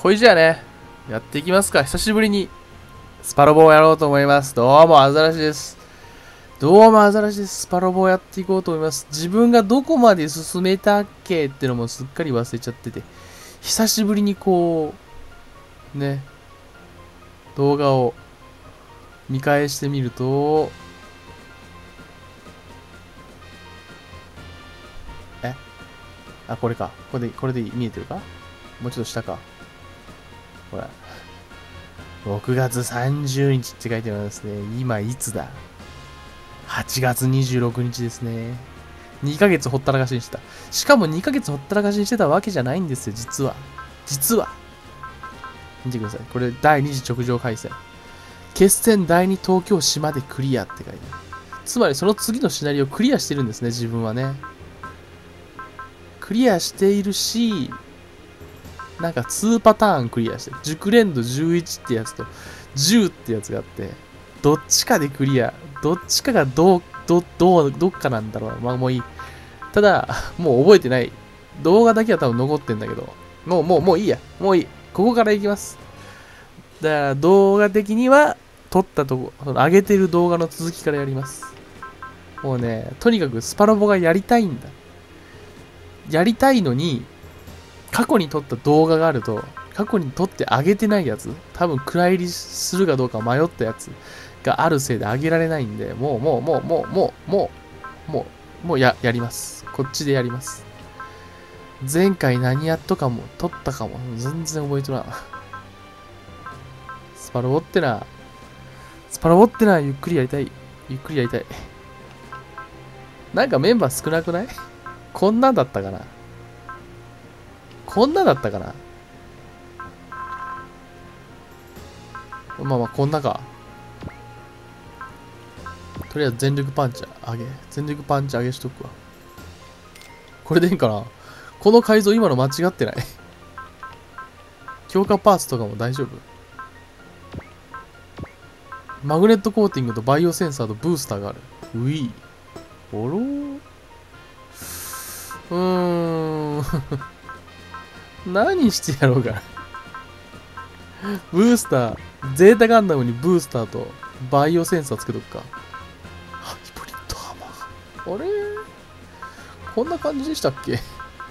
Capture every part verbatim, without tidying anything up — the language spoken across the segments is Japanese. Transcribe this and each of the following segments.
ほいじゃあね、やっていきますか。久しぶりにスパロボをやろうと思います。どうも、アザラシです。どうも、アザラシです。スパロボをやっていこうと思います。自分がどこまで進めたっけってのもすっかり忘れちゃってて、久しぶりにこう、ね、動画を見返してみると、えあ、これか。これで、これで見えてるか？もうちょっと下か。ほら。ろくがつさんじゅうにちって書いてますね。今いつだ ?はちがつにじゅうろくにちですね。にかげつほったらかしにしてた。しかもにかげつほったらかしにしてたわけじゃないんですよ、実は。実は。見てください。これ、だいに次直上回戦。決戦だいに東京島でクリアって書いてある。つまりその次のシナリオをクリアしてるんですね、自分はね。クリアしているし、なんかにパターンクリアしてる。熟練度じゅういちってやつとじゅうってやつがあって、どっちかでクリア。どっちかがどう、ど、どう、どっかなんだろう。まあもういい。ただ、もう覚えてない。動画だけは多分残ってんだけど、もう、もう、もういいや。もういい。ここからいきます。だから動画的には、撮ったとこ、その上げてる動画の続きからやります。もうね、とにかくスパロボがやりたいんだ。やりたいのに、過去に撮った動画があると、過去に撮ってあげてないやつ、多分蔵入りするかどうか迷ったやつがあるせいであげられないんで、もうもうもうもうもうもうもうもうややります。こっちでやります。前回何やっとかも撮ったかも全然覚えとらん。スパロボってな、スパロボってなゆっくりやりたい。ゆっくりやりたい。なんかメンバー少なくない？こんなんだったかな。こんなだったかな。まあまあこんなか。とりあえず全力パンチ上げ。全力パンチ上げしとくわ。これでいいんかな。この改造今の間違ってない。強化パーツとかも大丈夫？マグネットコーティングとバイオセンサーとブースターがある。うい。おろー。うーん。何してやろうか。ブースター、ゼータガンダムにブースターとバイオセンサーつけとくか。ハイブリッドハマー。あれこんな感じでしたっけ？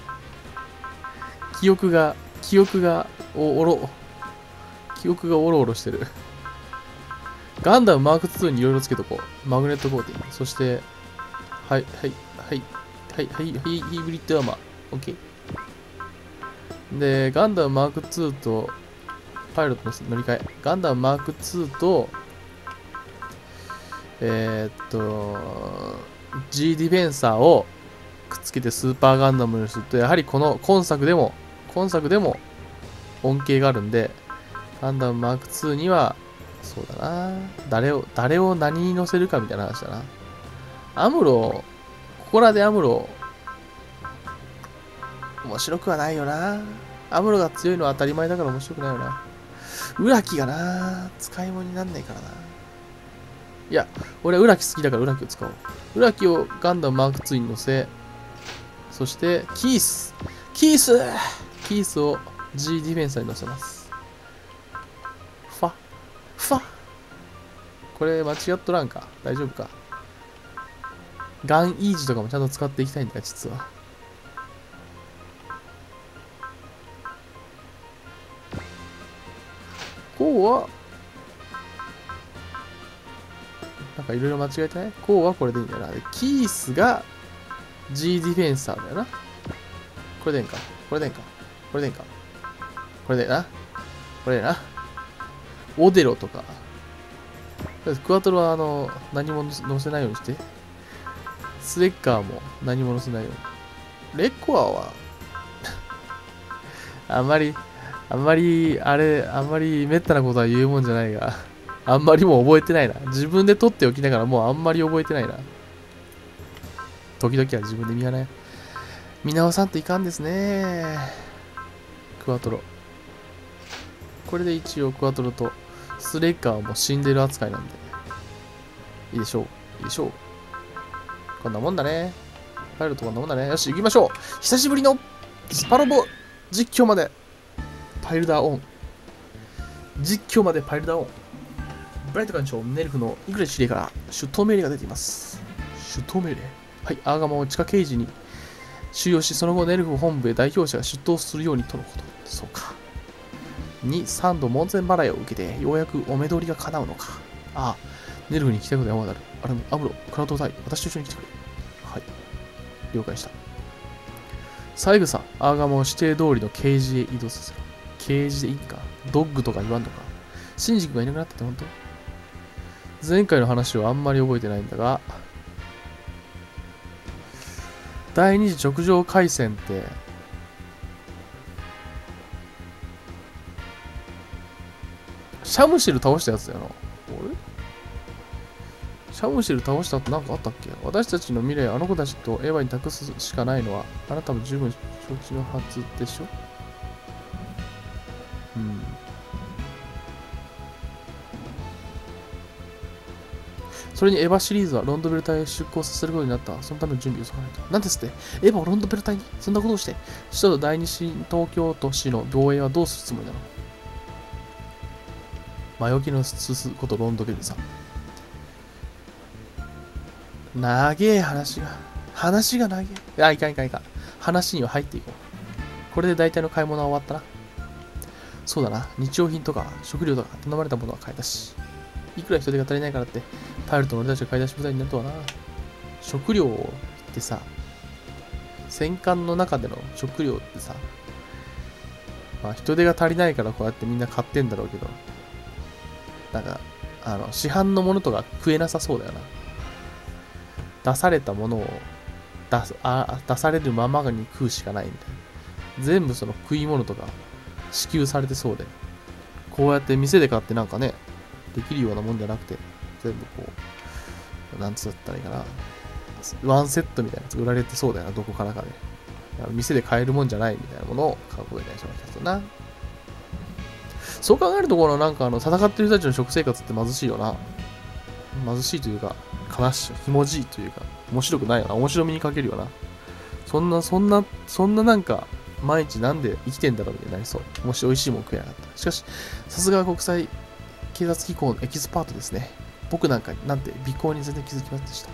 記憶が、記憶が、お、おろ、記憶がおろおろしてる。ガンダムマークツーにいろいろつけとこう。マグネットコーティング。そして、はい、はい、はい、はい、はい、はい、ハイブリッドハマー。オッケー。で、ガンダムマークツーと、パイロットの乗り換え。ガンダムマークツーと、えー、っと、G ディフェンサーをくっつけてスーパーガンダムにすると、やはりこの今作でも、今作でも恩恵があるんで、ガンダムマークツーには、そうだな、誰を、誰を何に乗せるかみたいな話だな。アムロ、ここらでアムロ、面白くはないよな。アムロが強いのは当たり前だから面白くないよな。ウラキがな、使い物になんないからな。いや、俺はウラキ好きだからウラキを使おう。ウラキをガンダムマークツーに乗せ、そして、キースキースキースを G ディフェンサーに乗せます。ファファこれ間違っとらんか？大丈夫か？ガンイージとかもちゃんと使っていきたいんだよ、実は。こうは、なんかいろいろ間違えてない？こうはこれでいいんだよな。で、キースが G ディフェンサーだよな。これでいいんか。これでいいんか。これでいいんか。これでな。これでな。オデロとか。クワトロはあの、何も乗せないようにして。スレッカーも何も乗せないように。レッコアは、あんまり、あんまり、あれ、あんまりめったなことは言うもんじゃないが、あんまりもう覚えてないな。自分で取っておきながらもうあんまり覚えてないな。時々は自分で見習い。見直さんといかんですね。クワトロ。これで一応クワトロとスレッカーも死んでる扱いなんで。いいでしょう。いいでしょう。こんなもんだね。パイロットこんなもんだね。よし、行きましょう。久しぶりのスパロボ実況まで。パパイルダーオン。実況までパイルダーオン。ブライト艦長、ネルフのイグレ司令から出頭命令が出ています。出頭命令。はい、アーガマを地下刑事に収容し、その後ネルフ本部へ代表者が出頭するようにとのこと。そうか。に、さんど門前払いを受けて、ようやくお目通りが叶うのか。ああ、ネルフに来たいこと山だる。あれも、アムロ、クラウド隊、私と一緒に来てくれ。はい。了解した。三枝、アーガマを指定通りのケージへ移動させる。ケージでいいか。ドッグとか言わんのか。シンジ君がいなくなったって本当？前回の話はあんまり覚えてないんだが、第二次直上回戦って、シャムシル倒したやつだよな。あれ？シャムシル倒した後なんかあったっけ？私たちの未来、あの子たちとエヴァに託すしかないのは、あなたも十分承知のはずでしょ？うん。それにエヴァシリーズはロンドベル隊へ出航させることになった。そのための準備を急がないと。なんですってエヴァをロンドベル隊にそんなことをして、首都第二新東京都市の防衛はどうするつもりなの？前置きのすすことロンドベルさん。長え話が。話が長え。あ、いかんいかんいかん。話には入っていこう。これで大体の買い物は終わったな。そうだな。日用品とか食料とか頼まれたものは買えたし。いくら人手が足りないからって、パイロットの俺たちが買い出し部隊になるとはな。食料ってさ、戦艦の中での食料ってさ、まあ人手が足りないからこうやってみんな買ってんだろうけど、なんか、あの、市販のものとか食えなさそうだよな。出されたものを出す、あ、出されるままに食うしかないみたいな。全部その食い物とか支給されてそうで、こうやって店で買ってなんかね、できるようなもんじゃなくて、全部こう、なんつったらいいかな。ワンセットみたいなやつ売られてそうだよな、どこからかで。店で買えるもんじゃないみたいなものを買うことになりそうな気がするな。そう考えるところなんかあの、戦ってる人たちの食生活って貧しいよな。貧しいというか、悲しい、ひもじいというか、面白くないよな。面白みに欠けるよな。そんな、そんな、そんななんか、毎日なんで生きてんだろうみたいになりそう。もし美味しいもん食えなかった。しかし、さすが国際警察機構のエキスパートですね。僕なんかなんて尾行に全然気づきませんでした。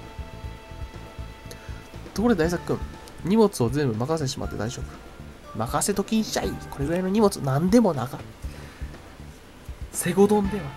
ところで大作君、荷物を全部任せてしまって大丈夫？任せときんしゃい。これぐらいの荷物なんでもなか。セゴドンでは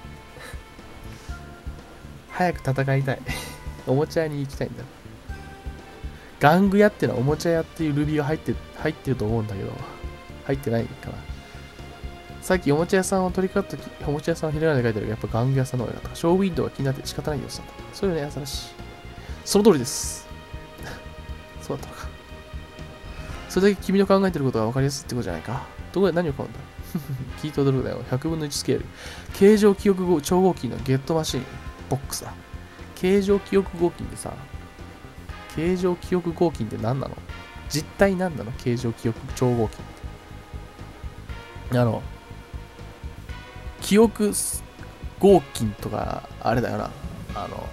早く戦いたいおもちゃ屋に行きたいんだ。玩具屋ってのはおもちゃ屋っていうルビーが入って入ってると思うんだけど、入ってないかな。さっきおもちゃ屋さんを取り掛かった時、おもちゃ屋さんをひらがなで書いてあるけど、やっぱ玩具屋さんの方が良かった。ショーウィンドウが気になって仕方ない様子だった。そういうのやさらしい。その通りです。そうだったのか。それだけ君の考えてることが分かりやすいってことじゃないか。どこで何を買うんだ聞いて驚くだよ。ひゃくぶんのいちスケール。形状記憶超合金のゲットマシンボックスだ。形状記憶合金ってさ、形状記憶合金って何なの？実体何なの？形状記憶超合金って。あの、記憶合金とか、あれだよな。あの、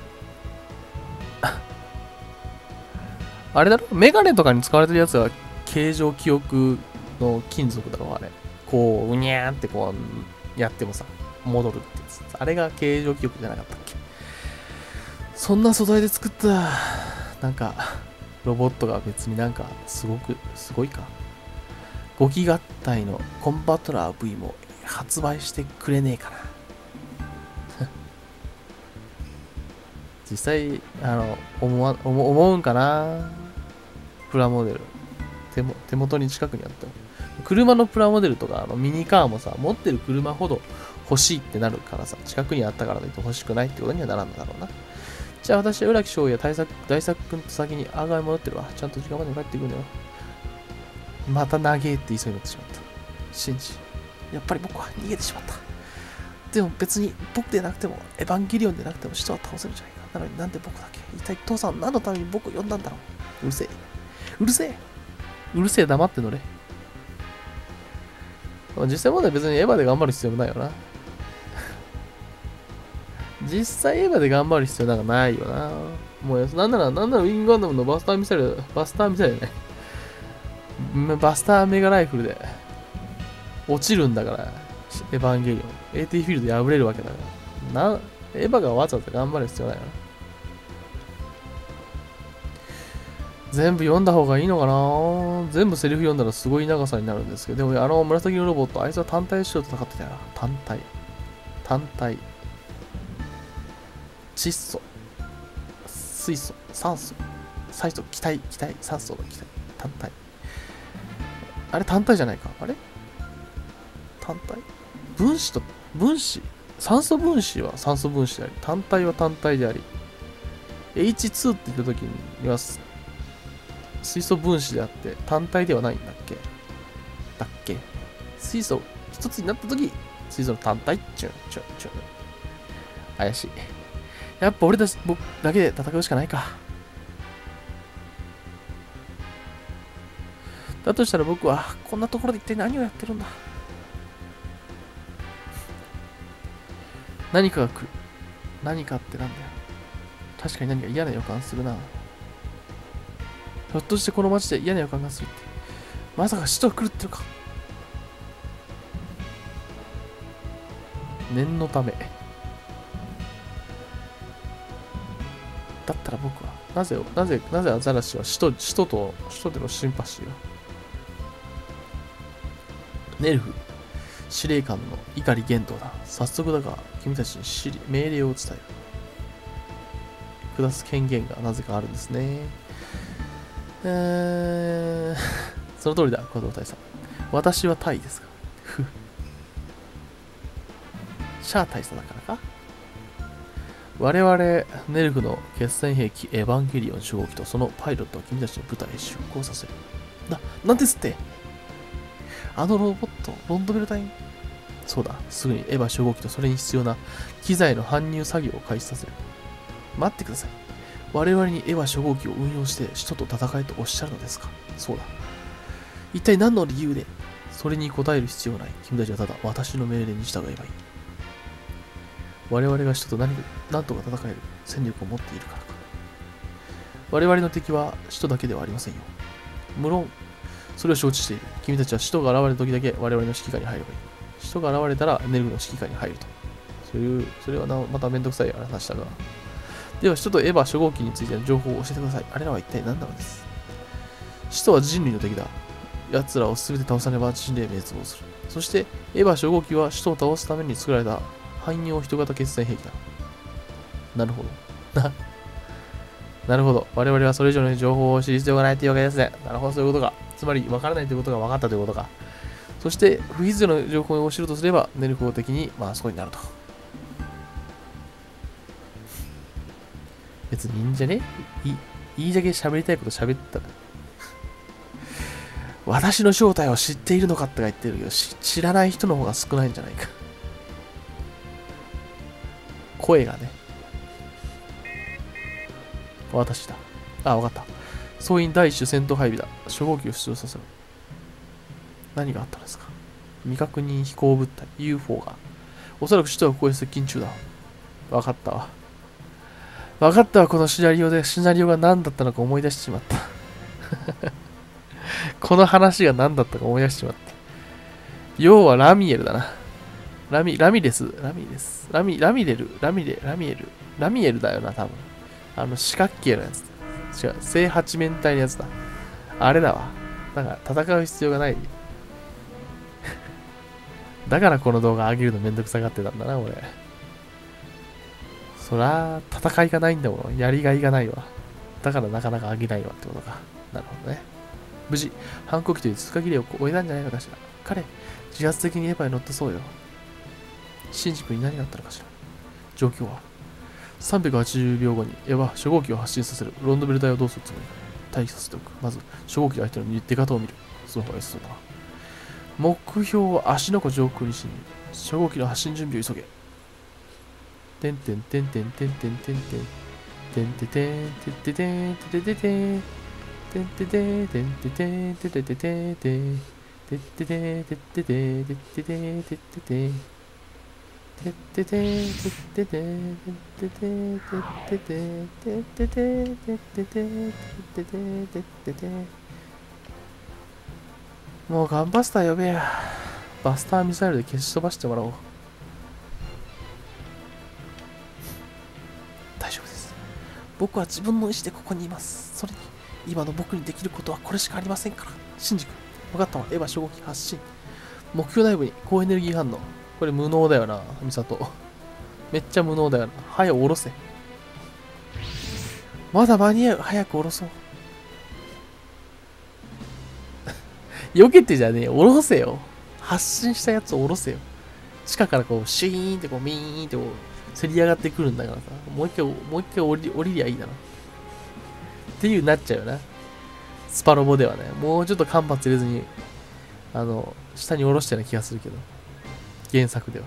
あれだろ？メガネとかに使われてるやつは形状記憶の金属だろ、あれ。こう、うにゃーってこう、やってもさ、戻るってやつ。あれが形状記憶じゃなかったっけ？そんな素材で作った、なんか、ロボットが別になんか、すごく、すごいか。ゴキ合体のコンバトラー V も発売してくれねえかな。実際、あの、思わ、思思うんかな。プラモデル。手も、手元に近くにあった。車のプラモデルとか、あのミニカーもさ、持ってる車ほど欲しいってなるからさ、近くにあったからといって欲しくないってことにはならんのだろうな。じゃあ私は浦木翔也大作、大作君と先にアーガイ戻ってるわ。ちゃんと時間まで帰ってくるのよ。また長えって言いそうになってしまった。シンジ、やっぱり僕は逃げてしまった。でも別に僕でなくても、エヴァンゲリオンでなくても人は倒せるじゃないか。なのになんで僕だけ。一体父さん何のために僕を呼んだんだろう。うるせえ。うるせえ。うるせえ、黙って乗れ。実際問題別にエヴァで頑張る必要もないよな。実際エヴァで頑張る必要なんかないよな。もうなんなら、なんならウィングガンダムのバスターミサイル、バスターミサイルじゃない。バスターメガライフルで落ちるんだから、エヴァンゲリオン。エーティー フィールド破れるわけだから。な、エヴァがわざわざ頑張る必要ないよな。全部読んだ方がいいのかな。全部セリフ読んだらすごい長さになるんですけど、でもあの紫のロボット、あいつは単体仕様と戦ってたよな。単体。単体。窒素。水素。酸素。酸素。気体。気体。酸素の気体。単体。あれ単体じゃないか。あれ単体分子と、分子。酸素分子は酸素分子であり、単体は単体であり、エイチツー って言った時には、水素分子であって単体ではないんだっけだっけ水素一つになったとき水素の単体チュンチュンチュン怪しい。やっぱ俺たち僕だけで戦うしかないか。だとしたら僕はこんなところで一体何をやってるんだ。何かが来る。何かってなんだよ。確かに何か嫌な予感するな。ひょっとしてこの街で嫌な予感がするって。まさか死と来るってるか。念のため。だったら僕は、なぜ、なぜ、なぜアザラシは死と、死とと、死とでのシンパシーが。ネルフ、司令官の怒り言動だ。早速だが、君たちに指令命令を伝える。下す権限がなぜかあるんですね。えー、その通りだ、小僧大佐。私はタイですか。ふシャア大佐だからか。我々、ネルフの決戦兵器エヴァンゲリオン初号機とそのパイロットを君たちの部隊へ出航させる。な、なんですって。あのロボット、ロンドベル隊。そうだ、すぐにエヴァ初号機とそれに必要な機材の搬入作業を開始させる。待ってください。我々にエヴァ初号機を運用して使徒と戦えとおっしゃるのですか。そうだ。一体何の理由で。それに答える必要はない。君たちはただ私の命令に従えばいい。我々が使徒と何何とか戦える戦力を持っているからか。我々の敵は使徒だけではありませんよ。無論、それを承知している。君たちは使徒が現れる時だけ我々の指揮下に入ればいい。使徒が現れたらネルフの指揮下に入ると。そういう、それはなまためんどくさい話だが。では、使徒とエヴァ初号機についての情報を教えてください。あれらは一体何なのです。使徒は人類の敵だ。奴らを全て倒さねば人類滅亡する。そして、エヴァ初号機は使徒を倒すために作られた汎用人型決戦兵器だ。なるほど。な、なるほど。我々はそれ以上の情報を知る必要がないというわけですね。なるほど、そういうことか。つまり、分からないということが分かったということか。そして、不必要な情報を知るとすれば、ネルフを敵に、まあ、そうになると。別にいいんじゃねいい、いいだけ喋りたいこと喋ったら。私の正体を知っているのかって言ってるけど、知らない人の方が少ないんじゃないか。声がね。私だ。あ、わかった。総員第一種戦闘配備だ。初号機を出動させる。何があったんですか。未確認飛行物体、ユーフォー が。おそらく首都はここへ接近中だ。わかったわ。わかったわ、このシナリオで、シナリオが何だったのか思い出してしまった。この話が何だったか思い出してしまった。要はラミエルだな。ラミ、ラミレス、ラミレス、ラミ、ラミレル、ラミレ、ラミエル、ラミエルだよな、多分。あの四角形のやつ。違う、正八面体のやつだ。あれだわ。だから戦う必要がない。だからこの動画上げるのめんどくさがってたんだな、俺。そら、戦いがないんだもん。やりがいがないわ。だからなかなか上げないわってことか。なるほどね。無事、反抗期という通過儀礼を終えたんじゃないのかしら。彼、自発的にエヴァに乗ったそうよ。シンジ君に何があったのかしら。状況はさんびゃくはちじゅうびょうごにエヴァ初号機を発進させる。ロンドベル隊をどうするつもりか。待機させておく。まず、初号機相手の出方を見る。その方が良さそうだな。目標は足の湖上空に進入。初号機の発進準備を急げ。てんてんてんてんてんてんてんてん。てんててんてんててんてててん。てんててんてんててんててててんてんてててんてててんてててんてててんてっててんてっててんてっててんてっててんてっててんてっててんてっててんてっててん。もうガンバスター呼べや。 バスターミサイルで消し飛ばしてもらおう。大丈夫です。僕は自分の意思でここにいます。それに今の僕にできることはこれしかありませんから。シンジ君、分かったわ。エヴァ初号機発進。目標内部に高エネルギー反応。これ無能だよな、ミサト。めっちゃ無能だよな。早く下ろせ。まだ間に合う。早く下ろそう。避けてじゃねえ。下ろせよ。発進したやつを下ろせよ。地下からこう、シュイーンってこう、ミーンってこう、せり上がってくるんだからさ。もう一回、もう一回降り、降りりゃいいだろ。っていうなっちゃうよな。スパロボではね。もうちょっと間髪入れずに、あの、下に下ろしたような気がするけど。原作では。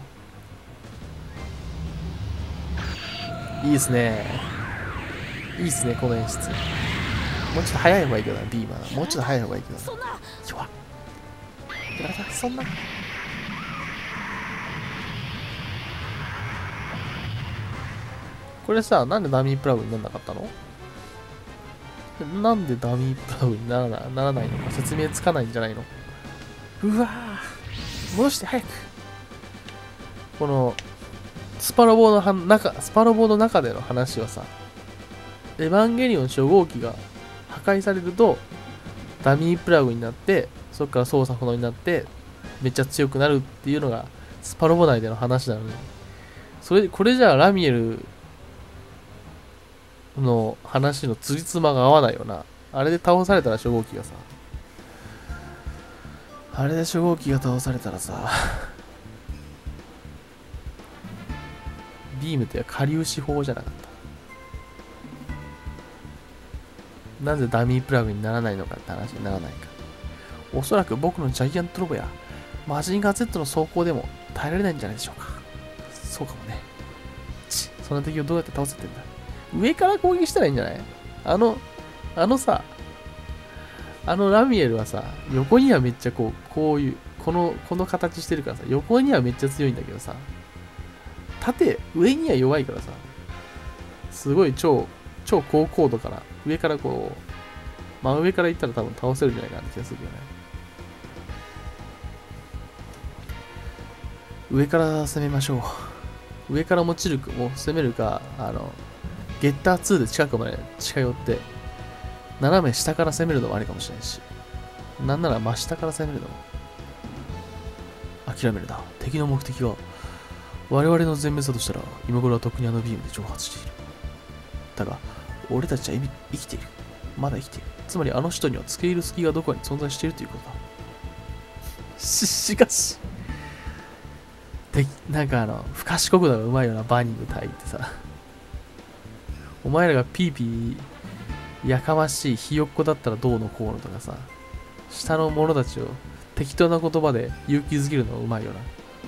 いいですね。いいっすね、この演出。もうちょっと早い方がいいけどな、ビーマー。もうちょっと早い方がいいけどな。弱っ。やだ、そんな。これさ、なんでダミープラグにならなかったの？なんでダミープラグにならな、ならないのか説明つかないんじゃないの？うわぁ。戻して、早く。この、スパロボの中、スパロボの中での話はさ、エヴァンゲリオン初号機が破壊されると、ダミープラグになって、そこから操作不能になって、めっちゃ強くなるっていうのが、スパロボ内での話なのに、それ、これじゃあラミエルの話のつりつまが合わないよな。あれで倒されたら初号機がさ、あれで初号機が倒されたらさ、ビームってかりゅうし砲じゃなかった。なぜダミープラグにならないのかって話にならないか。おそらく僕のジャイアントロボやマジンガー Z の走行でも耐えられないんじゃないでしょうか。そうかもね。ち、そんな敵をどうやって倒せてんだ。上から攻撃したらいいんじゃない？あの、あのさ、あのラミエルはさ、横にはめっちゃこう、こういう、この、この形してるからさ、横にはめっちゃ強いんだけどさ、縦、上には弱いからさ、すごい超、超高高度から上からこう真上から行ったら多分倒せるんじゃないかなって気がするよね。上から攻めましょう。上から落ちるも攻めるか、あのゲッターツーで近くまで近寄って斜め下から攻めるのもありかもしれないし、なんなら真下から攻めるのも諦めるな。敵の目的が我々の全滅だとしたら今頃はとっくにあのビームで蒸発している。だが俺たちは生きている。まだ生きている。つまりあの人には付け入る隙がどこかに存在しているということだ。し、しかし。で、なんかあの、不賢くのがうまいよな、バニング隊ってさ。お前らがピーピー、やかましいひよっこだったらどうのこうのとかさ、下の者たちを適当な言葉で勇気づけるのがうまいよな。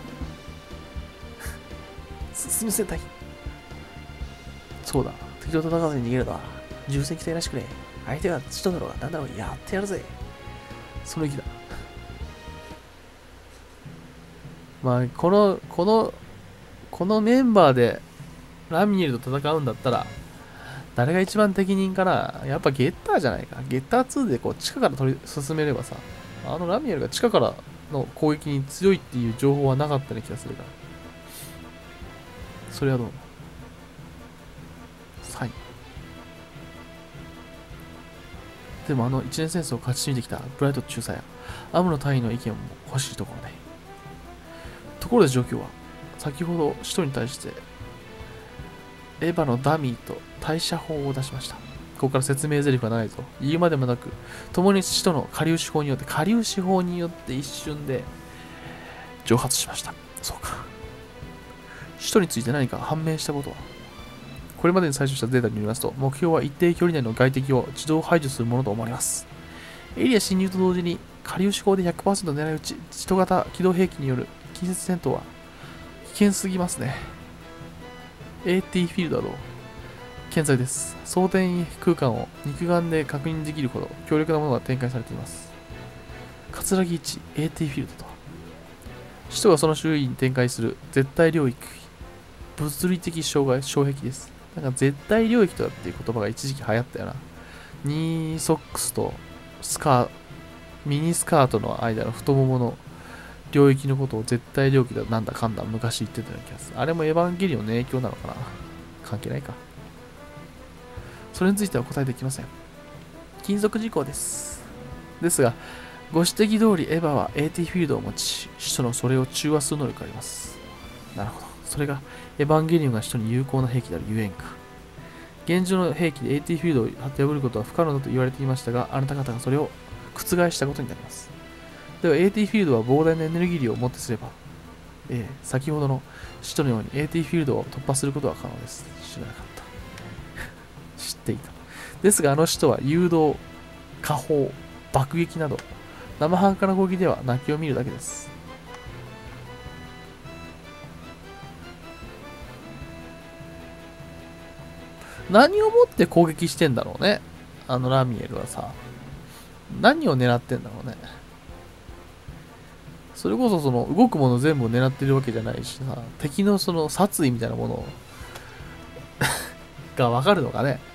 す、すみません、隊。そうだ。敵と戦わずに逃げるのは重戦機体らしくね。相手は人だろうが何だろうがやってやるぜ。その意気だ。まあこのこのこのメンバーでラミエルと戦うんだったら誰が一番適任かな。やっぱゲッターじゃないか。ゲッターツーでこう地下から取り進めればさ、あのラミエルが地下からの攻撃に強いっていう情報はなかったような気がするから。それはどう？はい。でもあの一年戦争を勝ち抜いてきたブライト中佐やアムロ隊員の意見も欲しいところね。ところで状況は、先ほど使徒に対してエヴァのダミーと対射法を出しました。ここから説明台詞はないぞ。言うまでもなく、共に使徒の顆粒子砲によって、顆粒子砲によって一瞬で蒸発しました。そうか。使徒について何か判明したことは？これまでに採取したデータによりますと、目標は一定距離内の外敵を自動排除するものと思われます。エリア侵入と同時に、顆粒子砲で ひゃくパーセント 狙い撃ち、人型機動兵器による近接戦闘は危険すぎますね。エーティー フィールドはどう？健在です。装填空間を肉眼で確認できるほど強力なものが展開されています。葛城いち エーティー フィールドとは、首都がその周囲に展開する絶対領域、物理的障害、障壁です。なんか絶対領域とかっていう言葉が一時期流行ったよな。ニーソックスとスカー、ミニスカートの間の太ももの領域のことを絶対領域だなんだかんだ昔言ってたような気がする。あれもエヴァンゲリオンの影響なのかな。関係ないか。それについては答えできません。金属事項です。ですが、ご指摘通りエヴァは エーティー フィールドを持ち、使徒のそれを中和する能力があります。なるほど。それがエヴァンゲリオンが使徒に有効な兵器であるゆえんか。現状の兵器で エーティー フィールドを破ることは不可能だと言われていましたが、あなた方がそれを覆したことになります。では エーティー フィールドは膨大なエネルギー量をもってすれば、ええ、先ほどの使徒のように エーティー フィールドを突破することは可能です。知らなかった。知っていた。ですがあの使徒は誘導、火砲、爆撃など、生半可な攻撃では泣きを見るだけです。何をもって攻撃してんだろうね。あのラミエルはさ。何を狙ってんだろうね。それこそその動くもの全部を狙ってるわけじゃないしさ、敵のその殺意みたいなものがわかるのかね。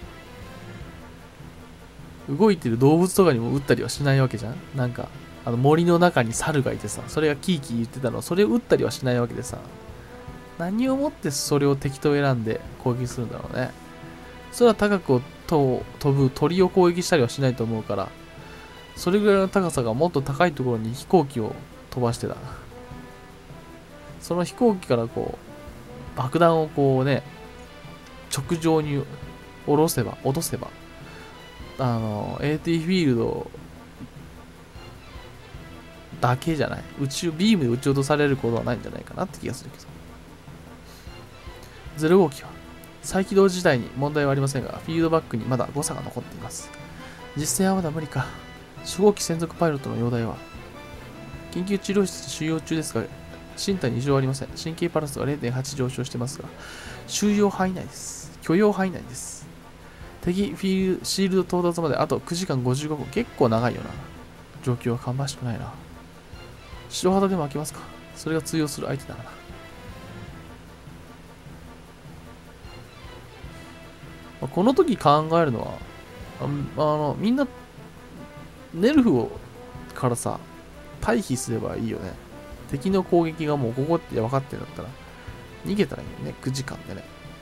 動いてる動物とかにも撃ったりはしないわけじゃん。なんか、あの森の中に猿がいてさ、それがキーキー言ってたのは、それを撃ったりはしないわけでさ、何をもってそれを敵と選んで攻撃するんだろうね。それは高く飛ぶ鳥を攻撃したりはしないと思うから、それぐらいの高さがもっと高いところに飛行機を飛ばしてた。その飛行機からこう、爆弾をこうね、直上に下ろせば、落とせば、あの、エーティー フィールドだけじゃない。宇宙、ビームで撃ち落とされることはないんじゃないかなって気がするけど。ゼロ号機は、再起動自体に問題はありませんが、フィードバックにまだ誤差が残っています。実践はまだ無理か。初号機専属パイロットの容体は、緊急治療室で収容中ですが、身体に異常はありません。神経パラスが れいてんはち 上昇してますが、収容範囲内です。許容範囲内です。敵フィールシールド到達まであとくじかんごじゅうごふん。結構長いよな。状況は芳しくないな。白肌でも開けますか。それが通用する相手ならな。この時考えるのは、ああの、みんな、ネルフをからさ、退避すればいいよね。敵の攻撃がもうここって分かってるんだったら、逃げたらいいよね。くじかんでね。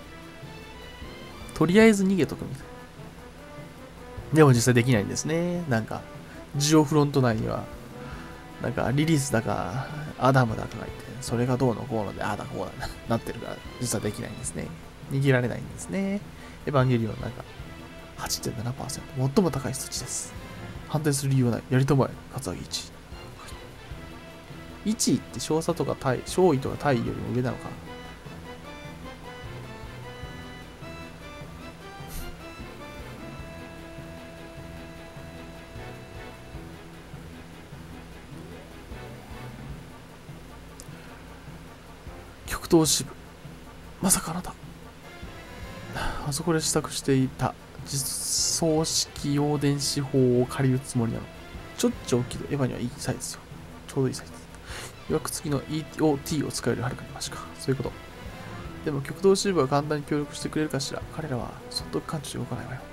とりあえず逃げとくみたいな。でも実際できないんですね。なんか、ジオフロント内には、なんかリリースだか、アダムだかがいて、それがどうのこうので、ああだこうだなってるから、実はできないんですね。逃げられないんですね。エヴァンゲリオンなんか はちてんななパーセント、最も高い数値です。反対する理由はない。やりともえ、カツアゲいちい。いちいって少佐とか大、少尉とか大尉よりも上なのかな。極東支部。まさかあなた。あそこで試作していた実装式用電子砲を借りるつもりなの。ちょっちょ大きいけどエヴァにはいいサイズですよ。ちょうどいいサイズ。予約付きの イーオーティー を使えるはるかにマシか。そういうこと。でも極東支部は簡単に協力してくれるかしら。彼らはそっと感知で動かないわよ。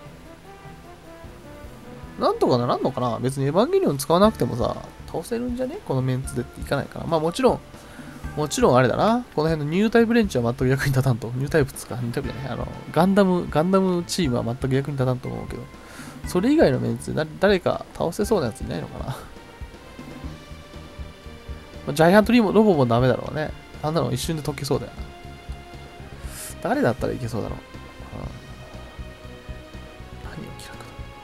なんとかならんのかな。別にエヴァンゲリオン使わなくてもさ、倒せるんじゃねこのメンツでっていかないかな。まあもちろん、もちろんあれだな。この辺のニュータイプレンチは全く役に立たんと。ニュータイプつか、ニュータイプじゃない。あの、ガンダム、ガンダムチームは全く役に立たんと思うけど、それ以外のメンツで誰か倒せそうなやついないのかな。ジャイアントリーもロボもダメだろうね。あんなの一瞬で解けそうだよな。誰だったらいけそうだろう。うん、何を気楽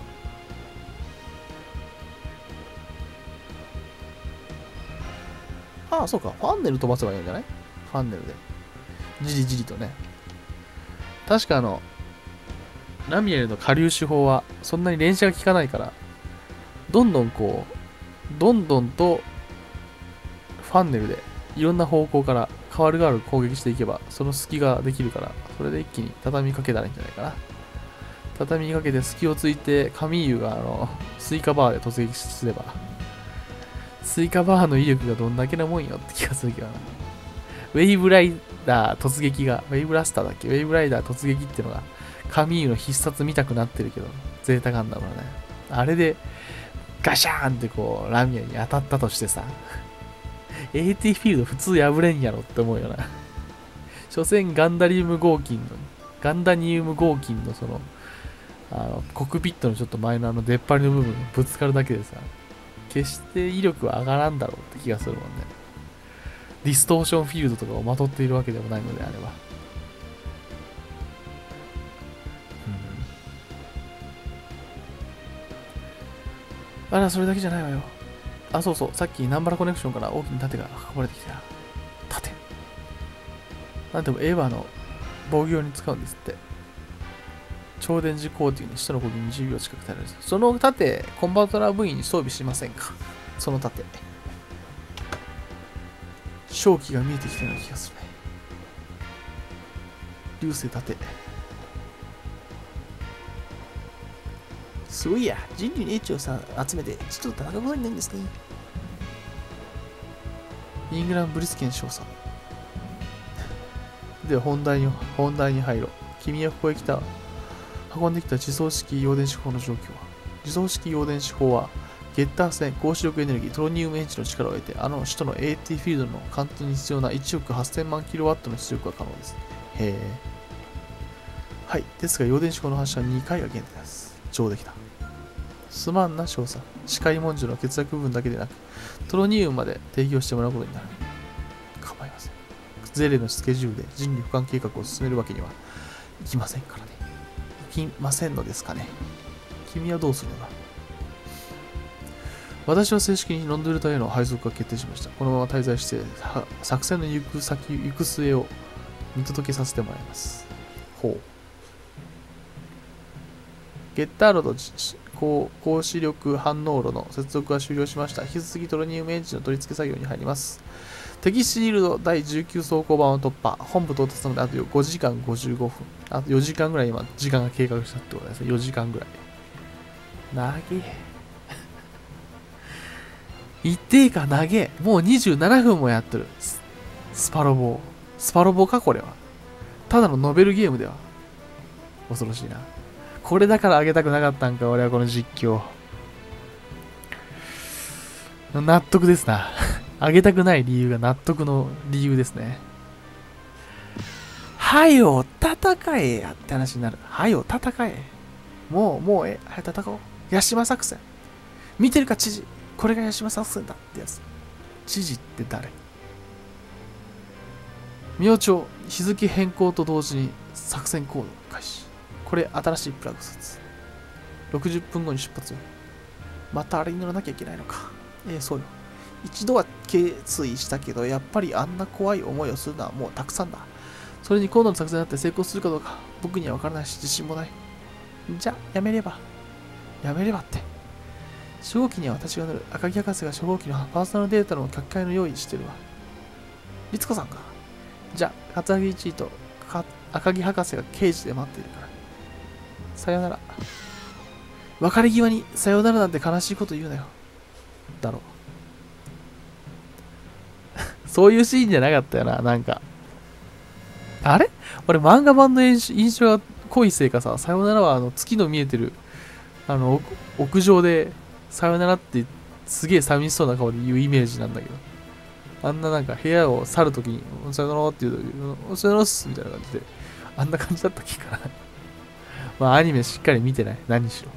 だ。ああ、そうか。ファンネル飛ばせばいいんじゃない？ファンネルで。じりじりとね。確かあの、ラミエルの下粒子砲はそんなに連射が効かないから、どんどんこう、どんどんとファンネルでいろんな方向から変わる変わる攻撃していけば、その隙ができるから、それで一気に畳みかけたらいいんじゃないかな。畳みかけて隙をついて、カミーユがあの、スイカバーで突撃すれば、スイカバーの威力がどんだけなもんよって気がするけどな。ウェイブライダー突撃が、ウェイブラスターだっけウェイブライダー突撃っていうのが、カミーユの必殺見たくなってるけど、ゼータガンダムはね。あれで、ガシャーンってこう、ラミエに当たったとしてさ、 エーティー フィールド普通破れんやろって思うよな。所詮ガンダリウム合金の、ガンダニウム合金のその、あの、コックピットのちょっと前のあの出っ張りの部分にぶつかるだけでさ、決して威力は上がらんだろうって気がするもんね。ディストーションフィールドとかをまとっているわけでもないのであれば。うん、あら、それだけじゃないわよ。あ、そうそう、さっき南原コネクションから大きな盾が運ばれてきた。盾。なんでもエヴァの防御用に使うんですって。超電磁コーティングに下の攻撃にじゅうびょう近く耐えられる。その盾、コンバトラー部員に装備しませんか？その盾。正気が見えてきたような気がするね。流星盾。すごいや、人類の英知をさ集めて、ちょっと戦うことになるんですね。イングラン・ブリスケン少佐。では本題に、本題に入ろう。君はここへ来た、運んできた自走式陽電子砲の状況は？自走式陽電子砲は、ゲッター線、高出力エネルギー、トロニウムエンジンの力を得て、あの首都の エーティー フィールドの貫通に必要ないちおくはっせんまんキロワットの出力が可能です。へえ。はい。ですが、陽電子砲の発射はにかいが限定です。上出来だ。すまんな、少佐。視界文書の欠落部分だけでなく、トロニウムまで提供してもらうことになる。構いません。ゼレのスケジュールで人類保管計画を進めるわけにはいきませんからね。いきませんのですかね。君はどうするのだ？私は正式にロンドル隊への配属が決定しました。このまま滞在して、作戦の行く先、行く末を見届けさせてもらいます。ほう。ゲッターロと高高視力反応炉の接続が終了しました。引き続きトロニウムエンジンの取り付け作業に入ります。敵シールドだいじゅうきゅう装甲版を突破。本部到達まであとごじかんごじゅうごふん。あとよじかんぐらい今、時間が経過したってことですね。よじかんぐらい。長え。一定か長え。もうにじゅうななふんもやってる。ス, スパロボ。スパロボかこれは。ただのノベルゲームでは。恐ろしいな。これだから上げたくなかったんか、俺はこの実況。納得ですな。上げたくない理由が納得の理由ですね。はよ、戦えやって話になる。はよ、戦え。もう、もう、え、はよ、戦おう。ヤシマ作戦。見てるか、知事。これがヤシマ作戦だってやつ。知事って誰？明朝、日付変更と同時に作戦行動開始。これ、新しいプラグ説。ろくじゅっぷんごに出発よ。またあれに乗らなきゃいけないのか。ええ、そうよ。一度は決意したけど、やっぱりあんな怖い思いをするのはもうたくさんだ。それに今度の作戦だって成功するかどうか、僕には分からないし、自信もない。じゃあ、やめれば。やめればって。初号機には私が乗る。赤木博士が初号機のパーソナルデータの書き換えの用意してるわ。律子さんか。じゃあ、桂木一位と赤木博士が刑事で待っているから。さよなら。別れ際にさよならなんて悲しいこと言うなよ。だろう。そういうシーンじゃなかったよな、なんか。あれ俺漫画版の印象が濃いせいかさ、さよならはあの月の見えてる、あの、屋上で、さよならってすげえ寂しそうな顔で言うイメージなんだけど。あんななんか部屋を去るときに、さよならって言うと、さよならっすみたいな感じで、あんな感じだったっけかな。まあアニメしっかり見てない。何しろ。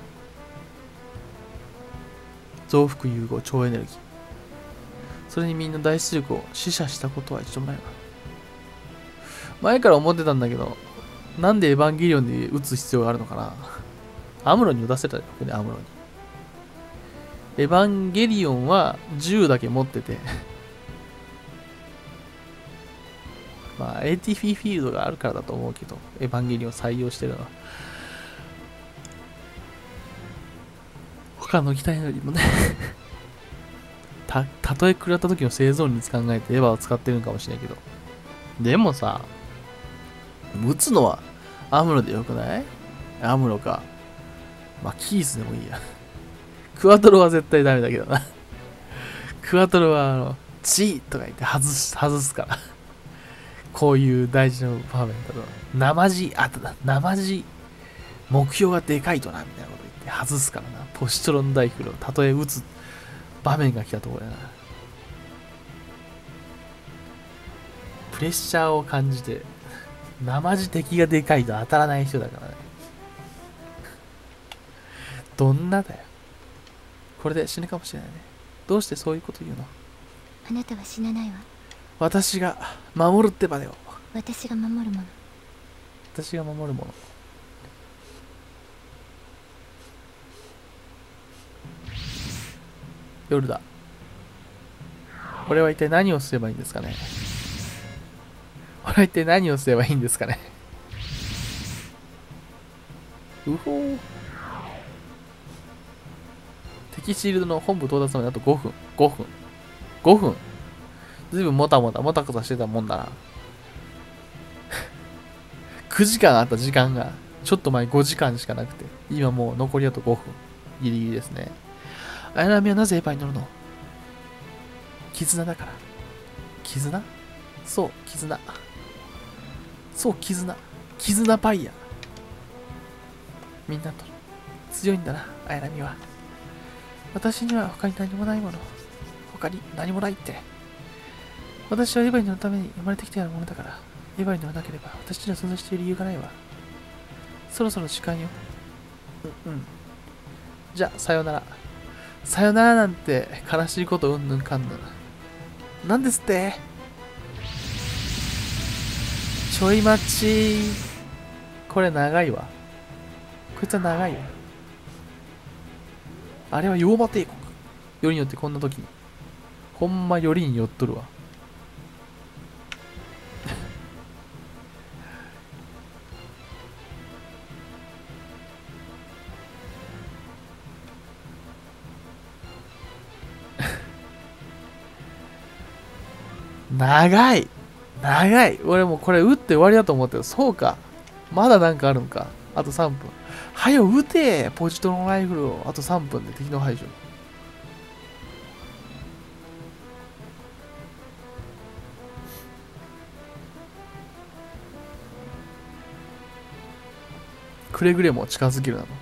増幅融合超エネルギー。それにみんな大出力を死者したことは一度もないな。前から思ってたんだけど、なんでエヴァンゲリオンで撃つ必要があるのかな。アムロに撃たせたよね、アムロに。エヴァンゲリオンは銃だけ持っててまあ エーティー フィールドがあるからだと思うけど、エヴァンゲリオン採用してるのは他の機体よりもねたたとえ食らった時の生存率考えてエヴァを使ってるのかもしれないけど、でもさ、撃つのはアムロでよくない？アムロか、まあキースでもいいや。クワトロは絶対ダメだけどな。クワトロはあのチーとか言って外す外すからこういう大事な場面だと生地あとだ生地目標がでかいとなみたいなこと言って外すからな。ポシトロンダイフルをたとえ撃つ場面が来たところやな。 プレッシャーを感じて、生地敵がでかいと当たらない人だからね。どんなだよ。これで死ぬかもしれないね。どうしてそういうこと言うの？ あなたは死なないわ。 私が守るってばよ。 私が守るもの。 私が守るもの。夜だ。俺は一体何をすればいいんですかね。俺は一体何をすればいいんですかね。うほー。敵シールドの本部到達まであとごふん。ごふん。ごふん。ずいぶんもたもたもたもたしてたもんだな。くじかんあった時間が、ちょっと前ごじかんしかなくて、今もう残りあとごふん。ギリギリですね。綾波はなぜエヴァに乗るの？絆だから。絆？そう、絆。そう、絆。絆パイヤ。みんなと強いんだな、綾波は。私には他に何もないもの。他に何もないって。私はエヴァに乗るために生まれてきたようなものだから、エヴァに乗らなければ私には存在している理由がないわ。そろそろ時間よ。うん、うん。じゃあ、さよなら。さよならなんて悲しいことうんぬんかんぬん。なんですって？ちょい待ち。これ長いわ。こいつは長いわ。あれは妖魔帝国。よりによってこんな時に。ほんまよりによっとるわ。長い長い。俺もうこれ撃って終わりだと思ったよ。そうか。まだなんかあるんか。あとさんぷん。はよ撃て、ポジトロンライフルを。あとさんぷんで敵の排除。くれぐれも近づけるなの。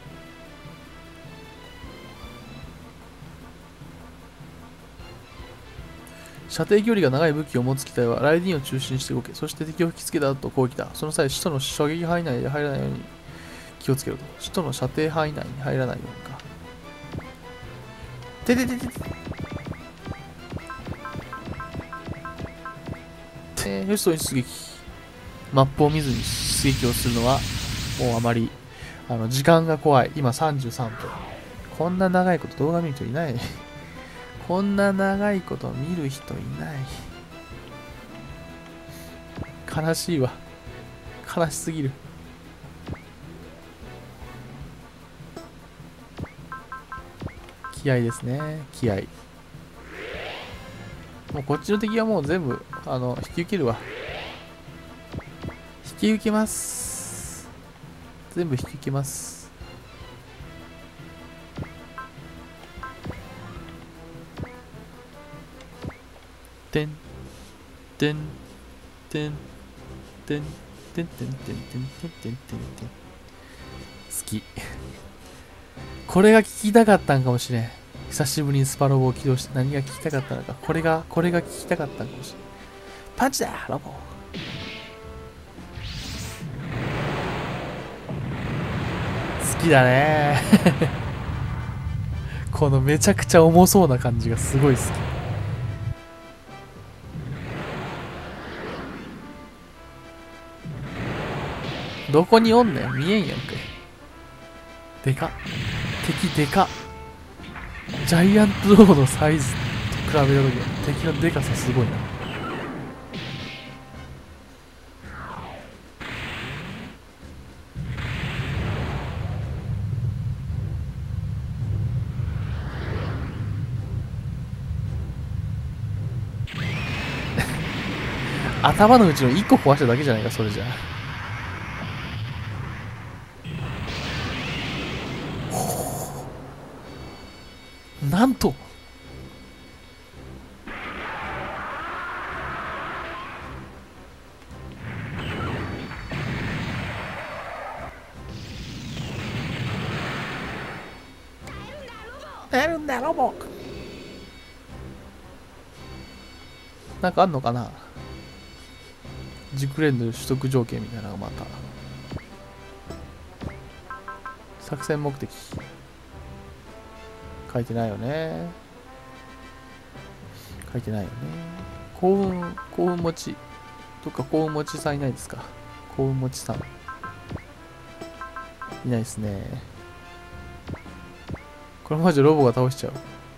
射程距離が長い武器を持つ機体はライディンを中心にして動け。そして敵を引きつけた後攻撃だ。その際、使徒の射撃範囲内で入らないように気をつけろと。使徒の射程範囲内に入らないようにか。ててててて。えー、よしとに出撃。マップを見ずに出撃をするのは、もうあまり、あの、時間が怖い。今さんじゅうさんぷん。こんな長いこと動画見る人いない。こんな長いこと見る人いない。悲しいわ。悲しすぎる。気合ですね。気合。もうこっちの敵はもう全部、あの、引き受けるわ。引き受けます。全部引き受けます。てん、てん、てん、てん、てん、てん、てん、てん、てん、てん、てん、てん、てん。好き。これが聞きたかったんかもしれん。久しぶりにスパロボを起動して何が聞きたかったのか。これが、これが聞きたかったんかもしれん。パンチだロボ。好きだねこのめちゃくちゃ重そうな感じがすごい好き。どこにおんねん見えんやんけ。でかっ。敵でかっ。ジャイアントロボのサイズと比べた時は敵のでかさすごいな。頭のうちのいっこ壊しただけじゃないか、それじゃ。なんとやるんだロボ。なんかあんのかな。 熟練度取得条件みたいなのがまた。作戦目的。書いてないよね。書いてないよね。幸運、幸運持ち。どっか幸運持ちさんいないですか？幸運持ちさん。いないですね。このままじゃロボが倒しちゃう。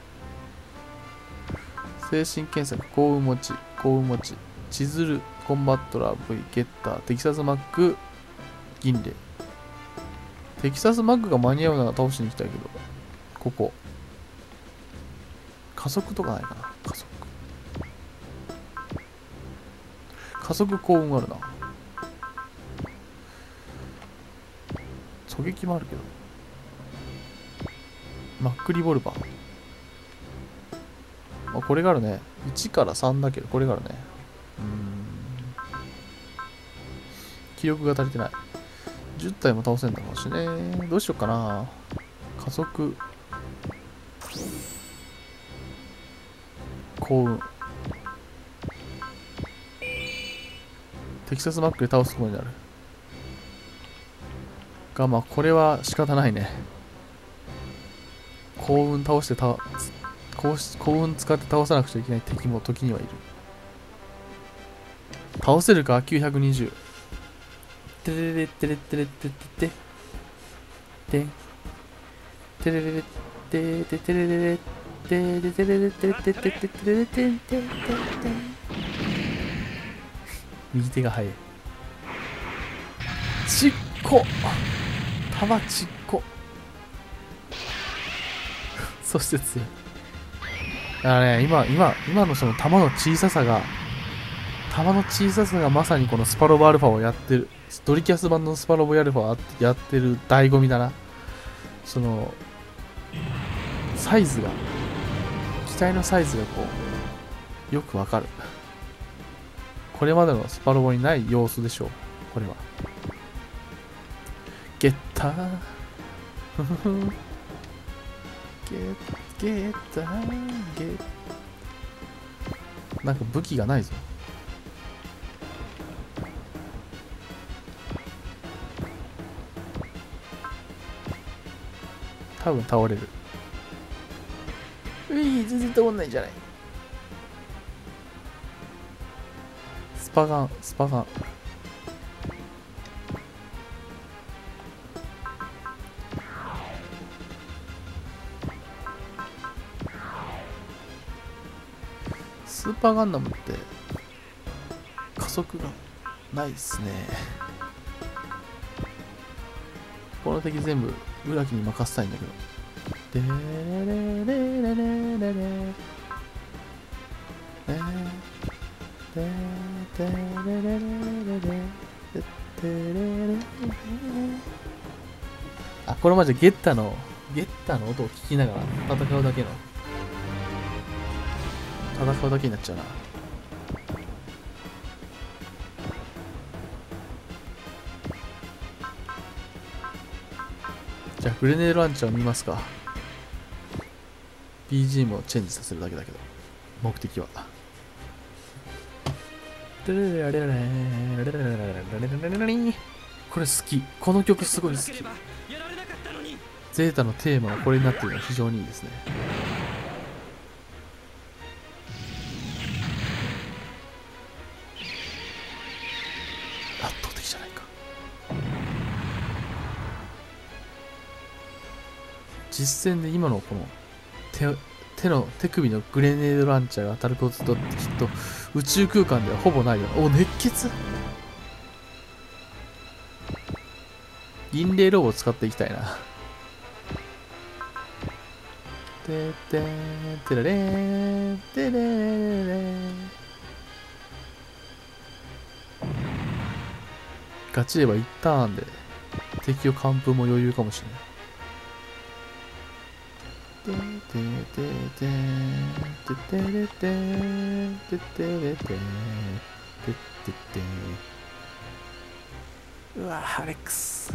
精神検索、幸運持ち、幸運持ち、千鶴、コンバットラー、V、ゲッター、テキサスマック、銀霊。テキサスマックが間に合うなら倒しに行きたいけど、ここ。加速とかないかな、加速。加速幸運あるな。狙撃もあるけど。マックリボルバー。あ、これがあるね。いちからさんだけど、これがあるね。うーん。気力が足りてない。じゅったいも倒せんだろうしね。どうしようかな。加速。幸運。テキサスマックで倒すことになる。が、まあ、これは仕方ないね。幸運倒してた、幸運使って倒さなくちゃいけない敵も時にはいる。倒せるか ?きゅうひゃくにじゅう。てれれてれてれててて。て。てれれれてててれれれてててれれてててててれれてててて。右手が速い。ちっこ。弾ちっこ。そして強い。だからね、今、今、今のその弾の小ささが、弾の小ささがまさにこのスパロボアルファをやってる、ドリキャス版のスパロボアルファをやってる醍醐味だな。その、サイズが、機体のサイズがこう、よくわかる。これまでのスパロボにない要素でしょう、これは。ゲッター。ゲッゲッターゲッなんか武器がないぞ。多分倒れる。うい、全然倒んないじゃない。スパガン、スパガン。スーパーガンダムって加速がないっすね。この敵全部浦木に任せたいんだけど。でれれれれれれれれあ、これまでゲッタのゲッタの音を聞きながら戦うだけの戦うだけになっちゃうな。じゃあグレネードランチャーを見ますか。 ビージーエム をチェンジさせるだけだけど目的はこれ好き。この曲すごい好き。ゼータのテーマがこれになっているのは非常にいいですね。圧倒的じゃないか。実戦で今のこの手手の手首のグレネードランチャーが当たることときっと宇宙空間ではほぼないよ。お、熱血。銀霊ロボを使っていきたいな。ててーてられーてれーれーガチではいちターンで敵を完封も余裕かもしれない。ててててててれてててれてててうわアレックス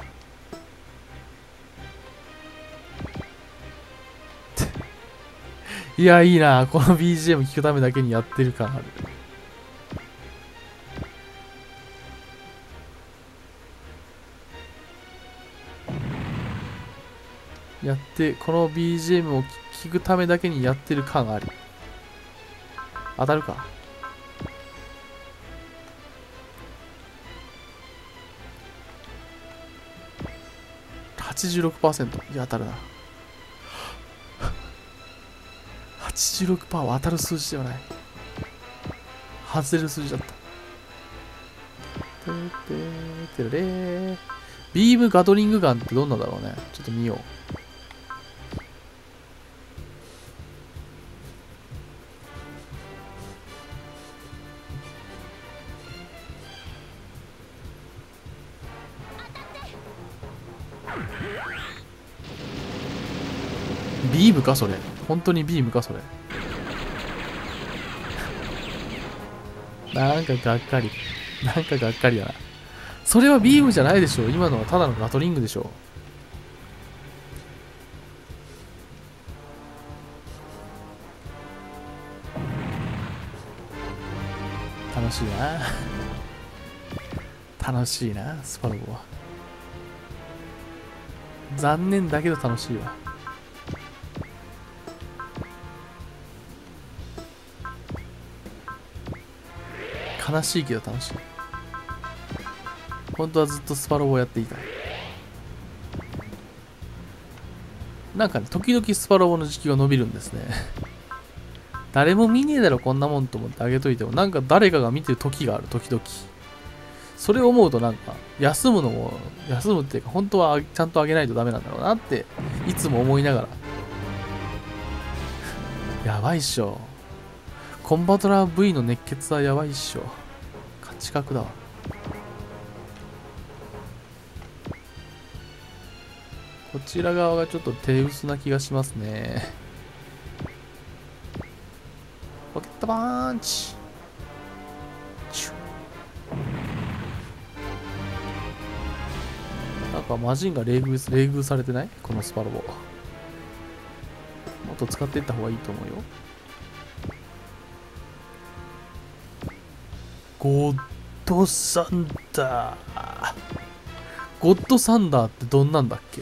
いやいいな、この ビージーエム 聴くためだけにやってる感ある。 やって、この ビージーエム を聞くためだけにやってる感あり。当たるか。はちじゅうろくパーセント。いや、当たるな。はちじゅうろくパーセント は当たる数字ではない。外れる数字だった。てーてーてれー。ビームガトリングガンってどんなんだろうね。ちょっと見よう。ビームかそれ。本当にビームかそれ。なんかがっかり。なんかがっかりだな。それはビームじゃないでしょ。今のはただのガトリングでしょ。楽しいな。楽しいな、スパロボは。残念だけど楽しいわ。悲しいけど楽しい。本当はずっとスパロボをやっていた。なんかね、時々スパロボの時期が伸びるんですね。誰も見ねえだろこんなもんと思ってあげといても、なんか誰かが見てる時がある、時々。それを思うとなんか、休むのも、休むっていうか、本当はちゃんとあげないとダメなんだろうなって、いつも思いながら。やばいっしょ。コンバトラー V の熱血はやばいっしょ。価値格だわ。こちら側がちょっと手薄な気がしますね。ポケットパンチ。なんかマジンが冷遇、冷遇されてない？このスパロボ。もっと使っていった方がいいと思うよ。ゴッドサンダー。ゴッドサンダーってどんなんだっけ？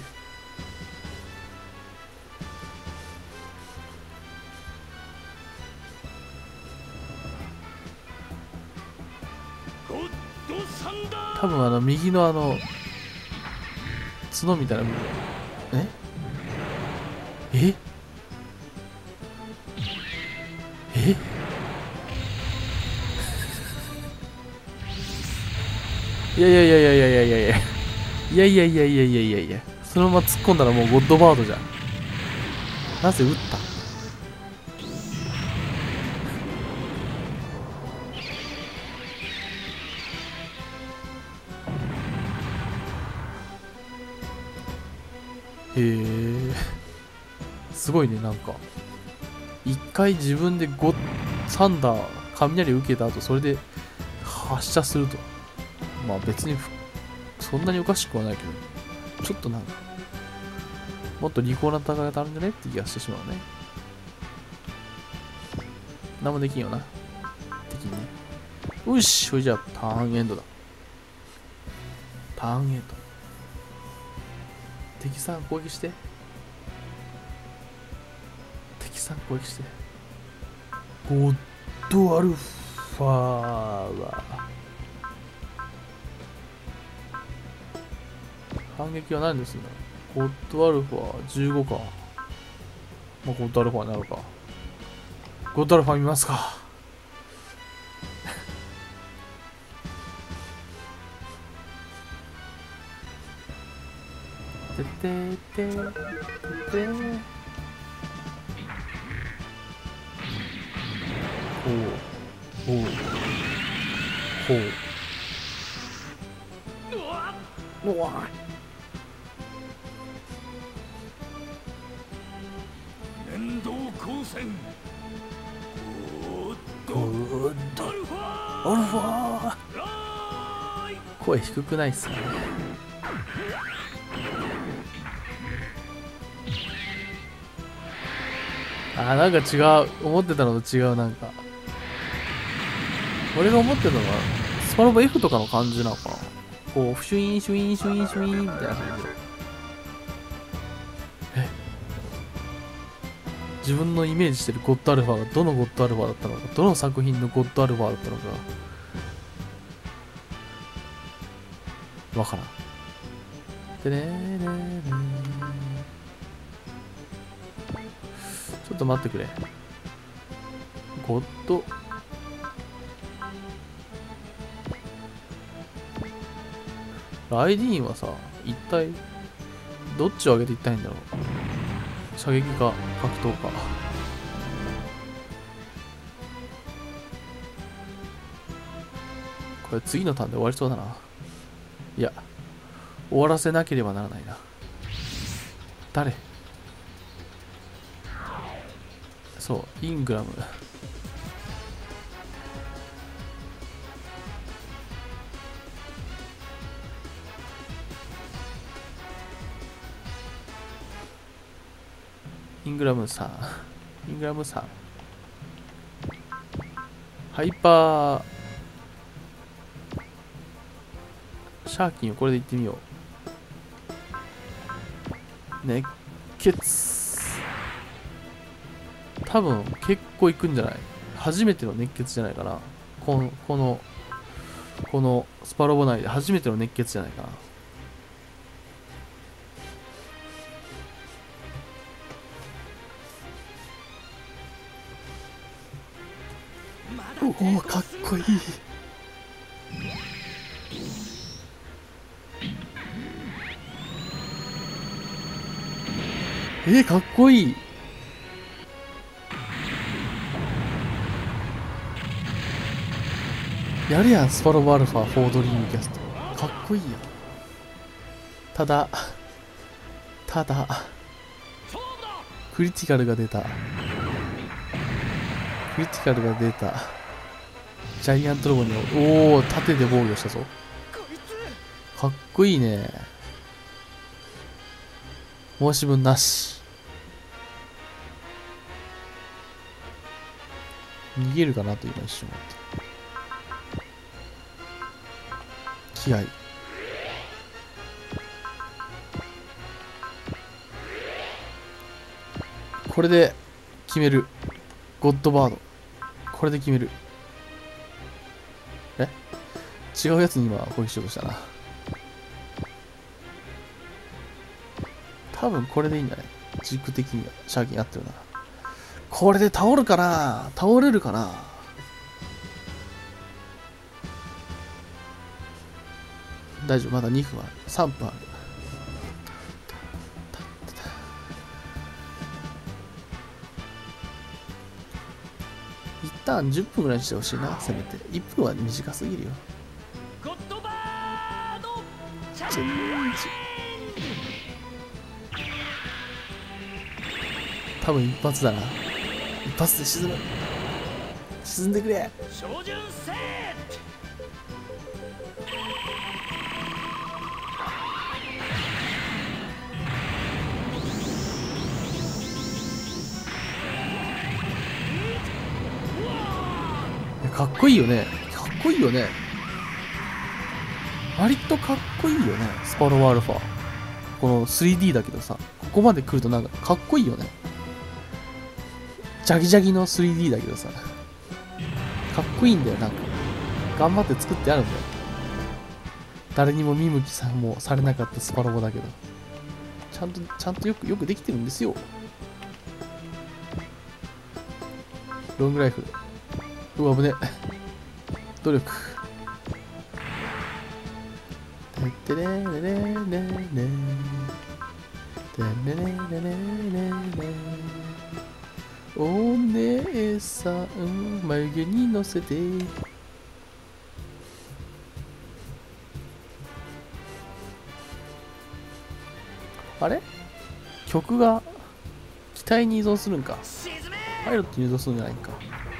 多分あの右のあの角みたいな部分。えええいやいやいやいやいやいやいやいやいやいやいやいやいやいやいや、そのまま突っ込んだらもうゴッドバードじゃん。なぜ撃った？へえ、すごいね。なんか一回自分でゴッサンダー雷受けた後それで発射すると、まあ別にそんなにおかしくはないけど、ちょっとなんかもっと利口な戦い方あるんじゃねって気がしてしまうね。何もできんよな。できんね。よし、それじゃあターンエンドだ。ターンエンド。敵さん攻撃して。敵さん攻撃して。ゴッドアルファは反撃は何ですんだ。ゴッドアルファじゅうごか。まあ、ゴッドアルファになるか。ゴッドアルファ見ますか。ててててて。ほうほうほう。うわっ。 連動光線。 ゴッドアルファ。声低くないっすかね。あー、なんか違う。思ってたのと違う。なんか俺が思ってたのはスパロボ F とかの感じなのかな。こうシュインシュインシュインシュインみたいな感じで。え自分のイメージしてるゴッドアルファがどのゴッドアルファだったのか、どの作品のゴッドアルファだったのかわからん。でねーねーねー、ちょっと待ってくれ。ゴッドライディーンはさ、一体どっちを上げていったらいいんだろう。射撃か格闘か。これ次のターンで終わりそうだな。いや、終わらせなければならないな。誰？そう、イングラム。イングラムさん。イングラムさん。ハイパー。シャーキンをこれでいってみよう。熱血。多分結構いくんじゃない？初めての熱血じゃないかな。この、この、このスパロボ内で初めての熱血じゃないかな。おお、かっこいい。えー、かっこいい。やるやん、スパロボアルファフォードリームキャスト。かっこいいやん。ただただクリティカルが出た。クリティカルが出た。ジャイアントロボに、おお、盾で防御したぞ。かっこいいね。申し分なし。逃げるかなと今一瞬思った。気合い。これで決める。ゴッドバード。これで決める。え？違うやつに今攻撃しようとしたな。多分これでいいんだね。軸的にはシャーキン合ってるな。これで倒るかな？倒れるかな？大丈夫、まだにふんある。さんぷんある。一旦じゅっぷんぐらいにしてほしいな、せめて。いっぷんは短すぎるよ。 ゴッドバードチャチェンジ。多分一発だな。一発で沈む。沈んでくれ。 照準セッかっこいいよね。かっこいいよね。割とかっこいいよね、スパロボアルファ。この スリーディー だけどさ、ここまで来るとなんかかっこいいよね。ジャギジャギの スリーディー だけどさ、かっこいいんだよ。なんか頑張って作ってあるんだよ。誰にも見向きさもされなかったスパロボだけど、ちゃんとちゃんとよくよくできてるんですよ。ロングライフ。うわ、危ね。努力。てってれれれれれれ。てれれれれれれ。お姉さん、眉毛に乗せて。あれ？曲が機体に移動するんか。パイロットに移動するんじゃないか。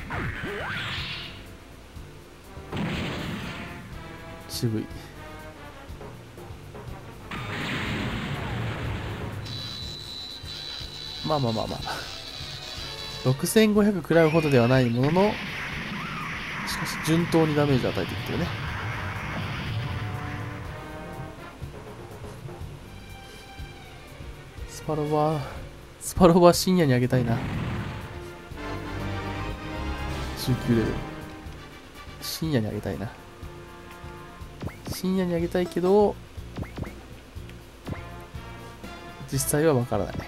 渋い。まあまあまあまあ。ろくせんごひゃく食らうほどではないものの、しかし順当にダメージを与えていってるね。スパロボは、スパロボは深夜にあげたいな。 じゅうきゅうレベル。深夜にあげたいな。深夜にあげたいけど、実際はわからない。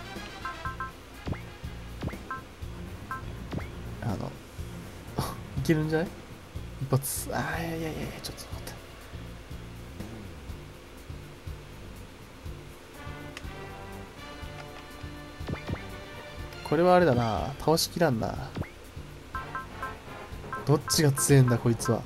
あの、いけるんじゃない一発。ああ、いやいやいやいや、ちょっと待って。これはあれだな。倒しきらんな。どっちが強いんだ、こいつは。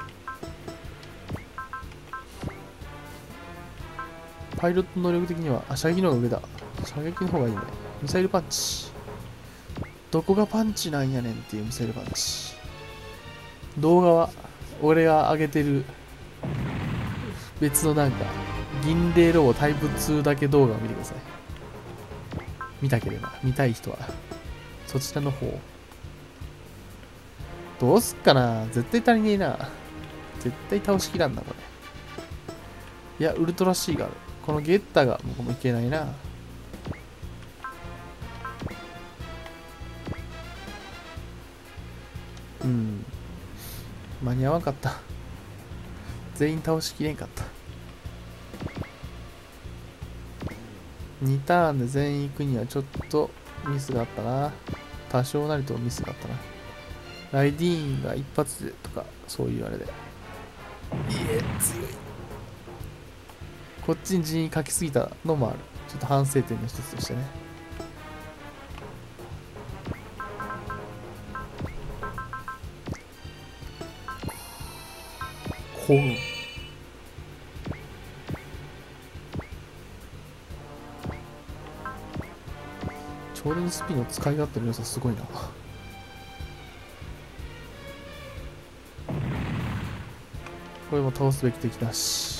パイロット能力的には、あ、射撃の方が上だ。射撃の方がいいね。ミサイルパンチ。どこがパンチなんやねんっていうミサイルパンチ。動画は、俺が上げてる、別のなんか、銀霊ロボタイプツーだけ動画を見てください。見たければ、見たい人は、そちらの方を。どうすっかな、絶対足りねえな。絶対倒しきらんな、これ。いや、ウルトラシーがある。このゲッターが僕もいけないな。うん。間に合わんかった。全員倒しきれんかった。にターンで全員行くにはちょっとミスがあったな。多少なりとミスがあったな。ライディーンが一発でとか、そういうあれで。いえ、強い。こっちに人員かけすぎたのもある。ちょっと反省点の一つとしてね。ほう。超電スピンの使い勝手の良さすごいな。これも倒すべき敵だし。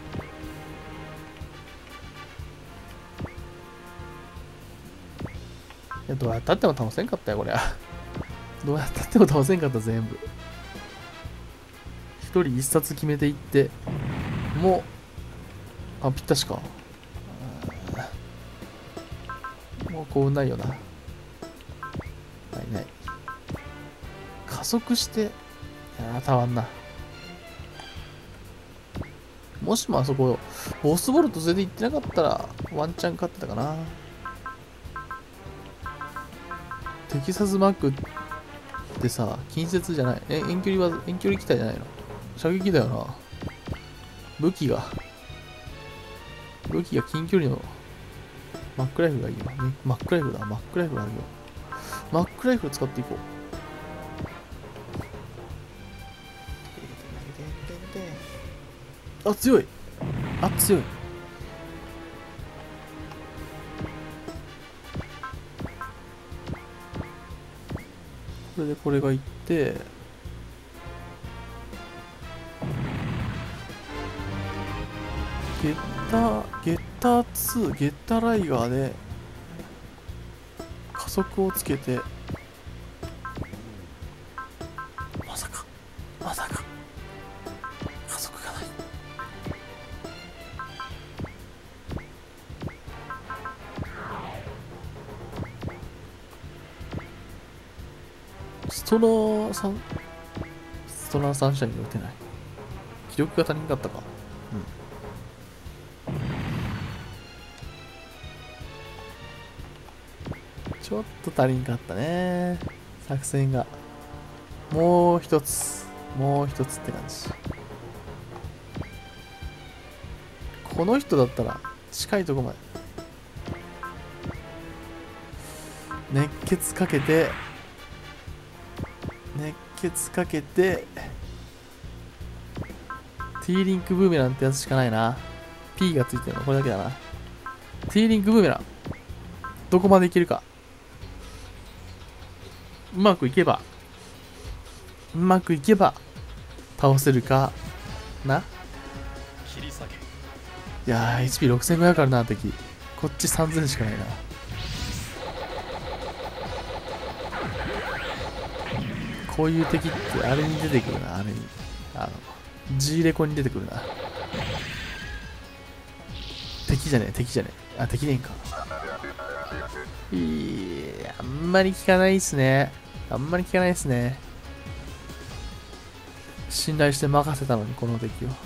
いや、どうやったっても倒せんかったよ、こりゃ。どうやったっても倒せんかった、全部。一人一冊決めていって、もう、あ、ぴったしか。もうこうないよな。ないない。加速して、いやー、たわんな。もしもあそこ、ボスボルト連れて行ってなかったら、ワンチャン勝ってたかな。テキサスマックってさ、近接じゃない。え、遠距離は、遠距離機体じゃないの。射撃だよな。武器が。武器が近距離の、マックライフルがいいわ。ね、マックライフルだ。マックライフルあるよ。マックライフル使っていこう。あ、強い。あ、強い。これでこれがいって、ゲッター、ゲッターツー、ゲッターライガーで加速をつけて、まさか、まさか、加速がない。ストナーさん、ストナーサンシャインが打てない。気力が足りなかったか。ちょっと足りんかったね。作戦が。もう一つ。もう一つって感じ。この人だったら近いとこまで。熱血かけて。熱血かけて。T リンクブーメランってやつしかないな。P がついてるのこれだけだな。T リンクブーメラン。どこまでいけるか。うまくいけば、うまくいけば、倒せるかな。いやー、エイチピーろくせんごひゃく あるな、敵。こっちさんぜんしかないな。こういう敵ってあれに出てくるな、あれに。あの、G レコに出てくるな。敵じゃねえ、敵じゃねえ。あ、敵でいいんか。いや、あんまり効かないっすね。あんまり効かないっすね。 信頼して任せたのに、この敵を。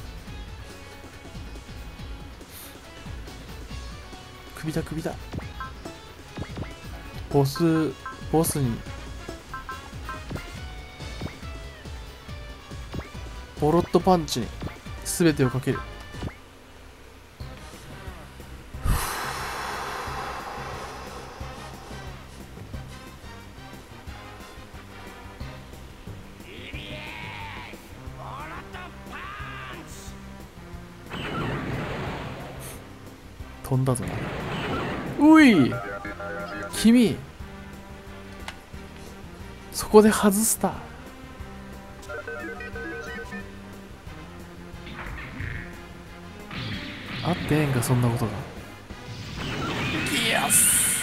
首だ首だ。ボス、ボスに、ボロッとパンチに全てをかける。飛んだぞな。うい、君、そこで外した。あってええんか、そんなことが。イエス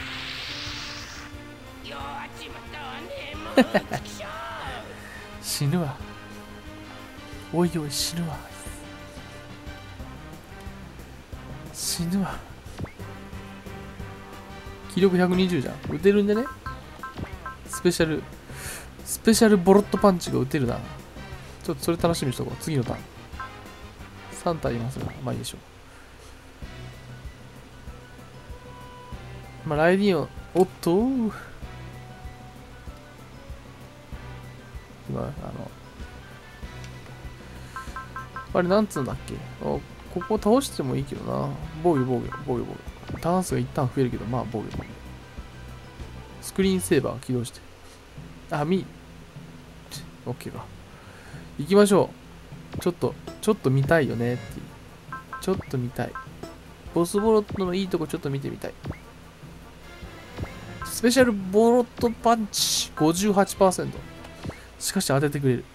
死ぬわ。おいおい、死ぬわ。死ぬわ。気力ひゃくにじゅうじゃん。撃てるんでね。スペシャルスペシャルボロットパンチが撃てるな。ちょっとそれ楽しみにしとこう。次のターンさん体いますが、まあいいでしょう。まあライディオン、おっとー、今あのあれなんつうんだっけ、あここ倒してもいいけどな。防御防御防御防御。ターン数が一旦増えるけど、まあ防御防御。スクリーンセーバー起動して。あ、み、オッケーか。行きましょう。ちょっと、ちょっと見たいよねっていう。ちょっと見たい。ボスボロットのいいとこちょっと見てみたい。スペシャルボロットパンチ ごじゅうはちパーセント。しかし当ててくれる。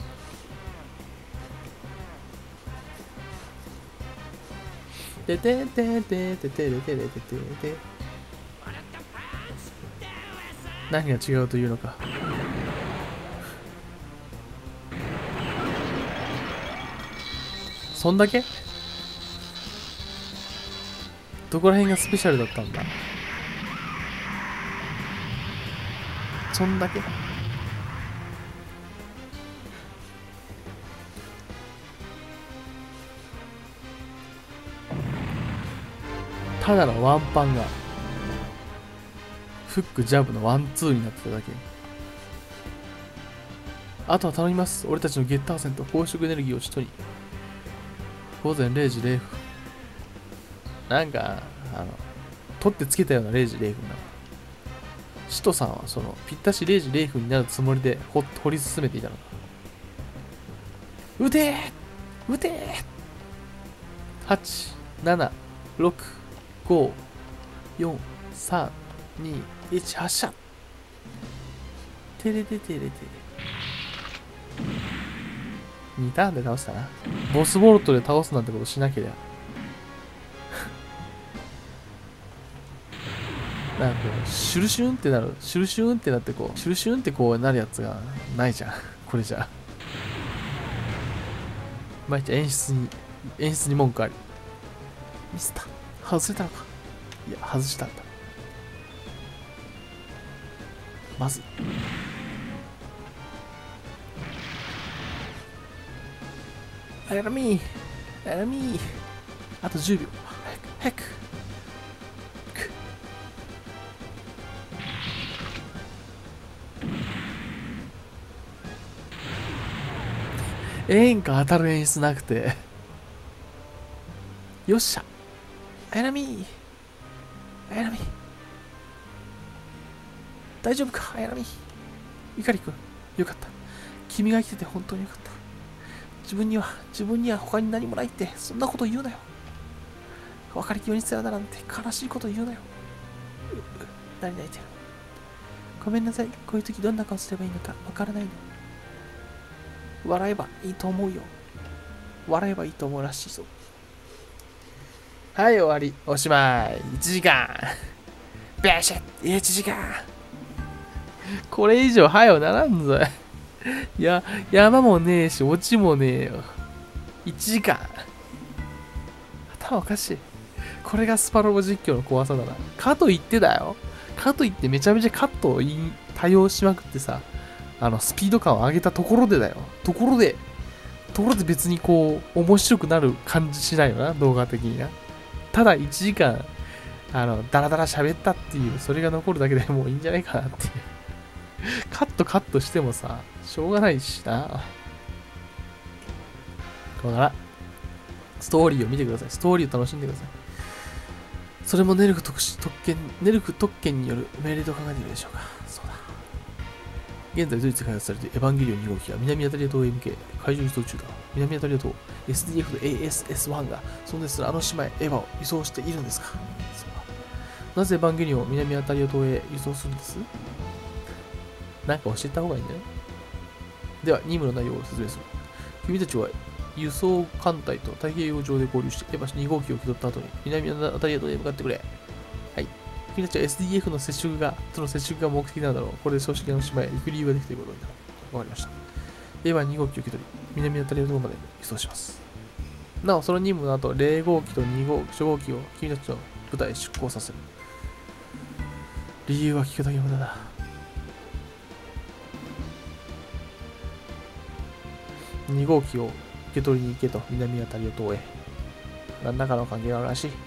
ててててててててててて。何が違うというのか。そんだけ？どこら辺がスペシャルだったんだ？そんだけ？ただのワンパンがフックジャブのワンツーになってただけ。あとは頼みます。俺たちのゲッター戦と宝飾エネルギーを使途に。ごぜんれいじぜろふん。なんかあの取ってつけたようなれいじぜろふんだ。使徒さんはそのぴったしれいじぜろふんになるつもりで掘掘り進めていたのか。撃てー撃てー はち、なな、ろく、ご、よん、さん、に、いち、発射。てれててれてれ。にターンで倒したな。ボスボルトで倒すなんてことしなけりゃ。なんかこう、シュルシュンってなる。シュルシュンってなってこう、シュルシュンってこうなるやつがないじゃん。これじゃ。まあ、演出に、演出に文句あり。ミスった。外れたのか。いや、外したんだ。まず。あやらみー。あやらみー。あとじゅうびょう。早く、早く。ええんか当たる演出なくて。よっしゃ。あやらみー。あやらみー。大丈夫か、あやらみー。ゆかりくん、よかった。君が生きてて本当によかった。自分には、自分には他に何もないって、そんなこと言うなよ。別れ際にさよならなんて悲しいこと言うなよ。う、う、何泣いてる。ごめんなさい。こういう時どんな顔すればいいのかわからないの。笑えばいいと思うよ。笑えばいいと思うらしいぞ。はい、終わり。おしまい。いちじかん。ビシッいちじかん。これ以上はよならんぞ。いや、山もねえし、オチもねえよ。いちじかん。頭おかしい。これがスパロボ実況の怖さだな。かといってだよ。かといってめちゃめちゃカットを多用しまくってさ、あの、スピード感を上げたところでだよ。ところで、 ところで別にこう、面白くなる感じしないよな、動画的にな。ただいちじかん、あの、ダラダラ喋ったっていう、それが残るだけでもういいんじゃないかなっていう。カットカットしてもさ、しょうがないしな。だから、ストーリーを見てください。ストーリーを楽しんでください。それもネルフ特殊特権、ネルフ特権による命令と考えているでしょうか。そうだ。現在ドイツで開発されているエヴァンゲリオンに号機が南アタリア島へ向け海上輸送中だ。南アタリア島 エスディーエフ と エーエスエスワン が存在するあの島へエヴァを輸送しているんですか。そうだ。なぜエヴァンゲリオンを南アタリア島へ輸送するんです？なんか教えた方がいいんだよ。では、任務の内容を説明する。君たちは輸送艦隊と太平洋上で合流して、エヴァに号機を受け取った後に南アタリア島へ向かってくれ。はい。君たちは エスディーエフ の接触が、その接触が目的なんだろう。これで組織の島へ行く理由ができていることになる。わかりました。エヴァに号機を受け取り、南アタリア島まで輸送します。なお、その任務の後、零号機と二号機、初号機を君たちの部隊へ出港させる。理由は聞くだけ無駄だ。に号機を受け取りに行けと南アタリア島へ。何らかの関係があるらしい。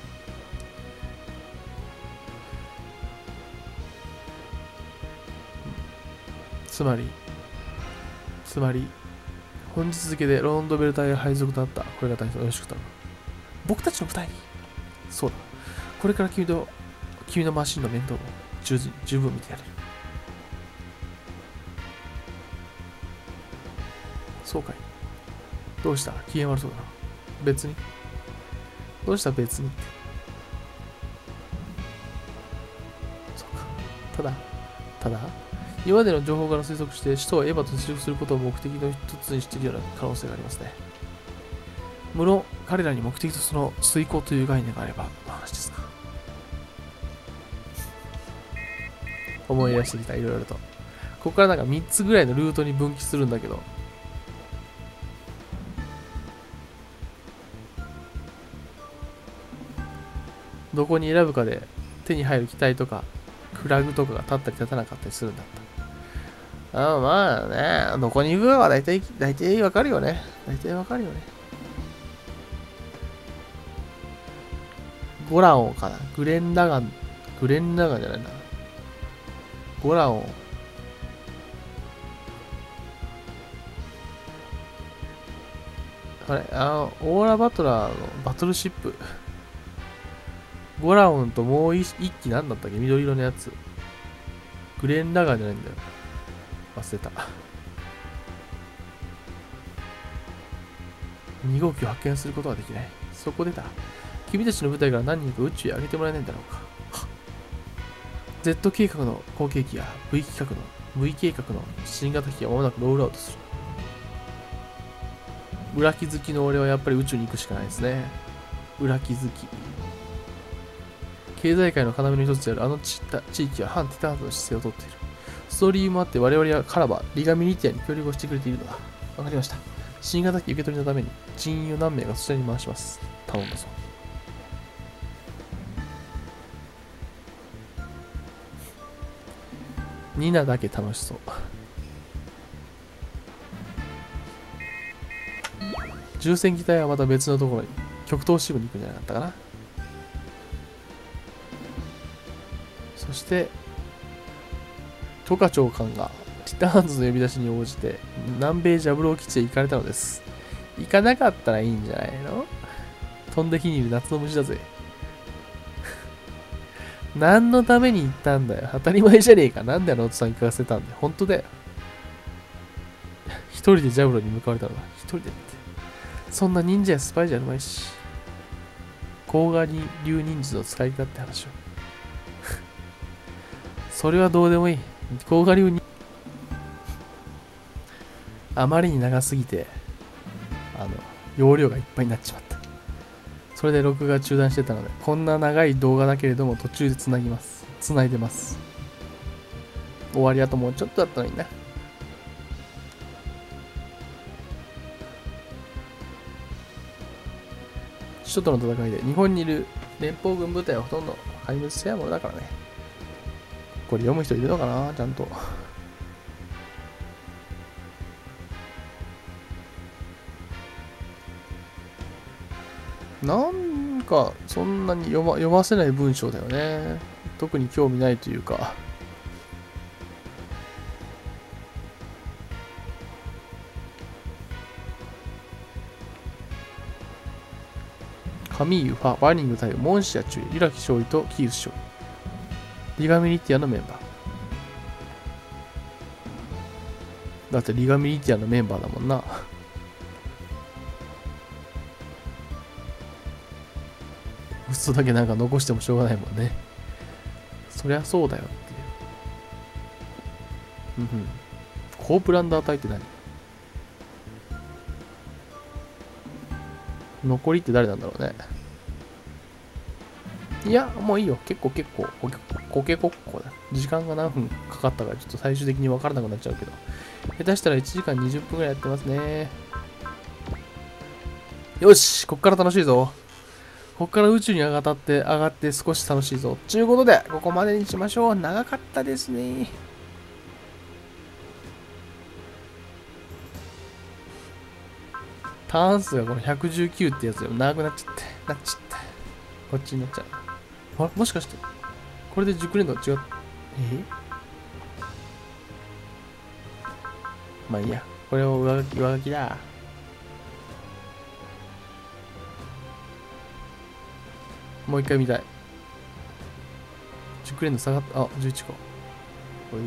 つまり、つまり、本日付でロンドベル隊へ配属となった。これが大変よろしく頼む。僕たちの部隊に。そうだ。これから君と、君のマシンの面倒を十分、十分見てやれる。そうかい。どうした？機嫌悪そうだな。別に。どうした別にって。そうか。ただ、ただ、今までの情報から推測して、首都はエヴァと接触することを目的の一つにしているような可能性がありますね。無論、彼らに目的とその遂行という概念があれば、の話ですか。思い出してきた、いろいろと。ここからなんかみっつぐらいのルートに分岐するんだけど、どこに選ぶかで手に入る機体とかフラグとかが立ったり立たなかったりするんだった。ああ、まあね、どこに行くかは大体、大体わかるよね。大体わかるよね。ゴラオンかな。グレンラガン、グレンラガンじゃないな。ゴラオン。あれ、あの、オーラバトラーのバトルシップ。ゴラオンともう一機何だったっけ？緑色のやつ。グレンラガンじゃないんだよ。忘れた。に号機を発見することはできない。そこでだ。君たちの部隊から何人か宇宙へ上げてもらえないんだろうか。Z 計画の後継機や V 企画の V 計画の新型機が間もなくロールアウトする。裏気づきの俺はやっぱり宇宙に行くしかないですね。裏気づき。経済界の要の一つであるあの地域は反ティターンの姿勢をとっている。その理由もあって我々はカラバ、リガミニティアに協力をしてくれているのだ。わかりました。新型機受け取りのために人員を何名かそちらに回します。頼んだぞ。ニナだけ楽しそう。重戦機体はまた別のところに極東支部に行くんじゃなかったかな。そしてトカ長官がティターンズの呼び出しに応じて南米ジャブロー基地へ行かれたのです。行かなかったらいいんじゃないの？飛んで火にいる夏の虫だぜ。何のために行ったんだよ。当たり前じゃねえか。なんであのおっさん行かせたんだよ。本当だよ。一人でジャブローに向かわれたのだ。一人でって。そんな忍者やスパイじゃあるまいし。甲賀流忍術の使い方って話を。それはどうでもいい。甲賀流にあまりに長すぎて、あの、容量がいっぱいになっちまった。それで録画中断してたので、こんな長い動画だけれども途中でつなぎます。つないでます。終わりあともうちょっとだったのにな。首都との戦いで日本にいる連邦軍部隊はほとんど壊滅せやものだからね。これ読む人いるのかなちゃんと。 なんかそんなに読ま、読ませない文章だよね。特に興味ないというか。カミーユ、ファ、バーニング対応、モンシア注意、リラキ勝利とキース勝利。リガミリティアのメンバー。だってリガミリティアのメンバーだもんな。嘘だけなんか残してもしょうがないもんね。そりゃそうだよっていう。うんうん。コープランダー隊って何？残りって誰なんだろうね。いや、もういいよ。結構結構、コケコケコッコだ。時間が何分かかったから、ちょっと最終的に分からなくなっちゃうけど。下手したらいちじかんにじゅっぷんぐらいやってますね。よし、こっから楽しいぞ。こっから宇宙に上がって、上がって少し楽しいぞ。ちゅうことで、ここまでにしましょう。長かったですね。ターン数がこのひゃくじゅうきゅうってやつでも長くなっちゃって、なっちゃって。こっちになっちゃう。あ、もしかして、これで熟練度が違う。えまあいいや。これを上書き、上書きだ。もう一回見たい。熟練度下がった。あ、じゅういちか。これ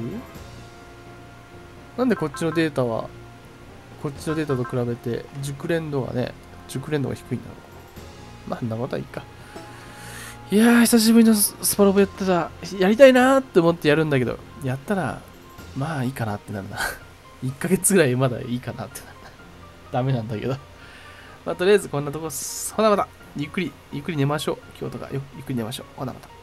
なんでこっちのデータは、こっちのデータと比べて、熟練度がね、熟練度が低いんだろう。まあ、そんなことはいいか。いやー、久しぶりのスパロボやったら、やりたいなーって思ってやるんだけど、やったら、まあいいかなってなるな。いっかげつぐらいまだいいかなってなる。ダメなんだけど。まあ、とりあえずこんなとこっす。ほなまた、ゆっくり、ゆっくり寝ましょう。今日とか、ゆっくり寝ましょう。ほなまた。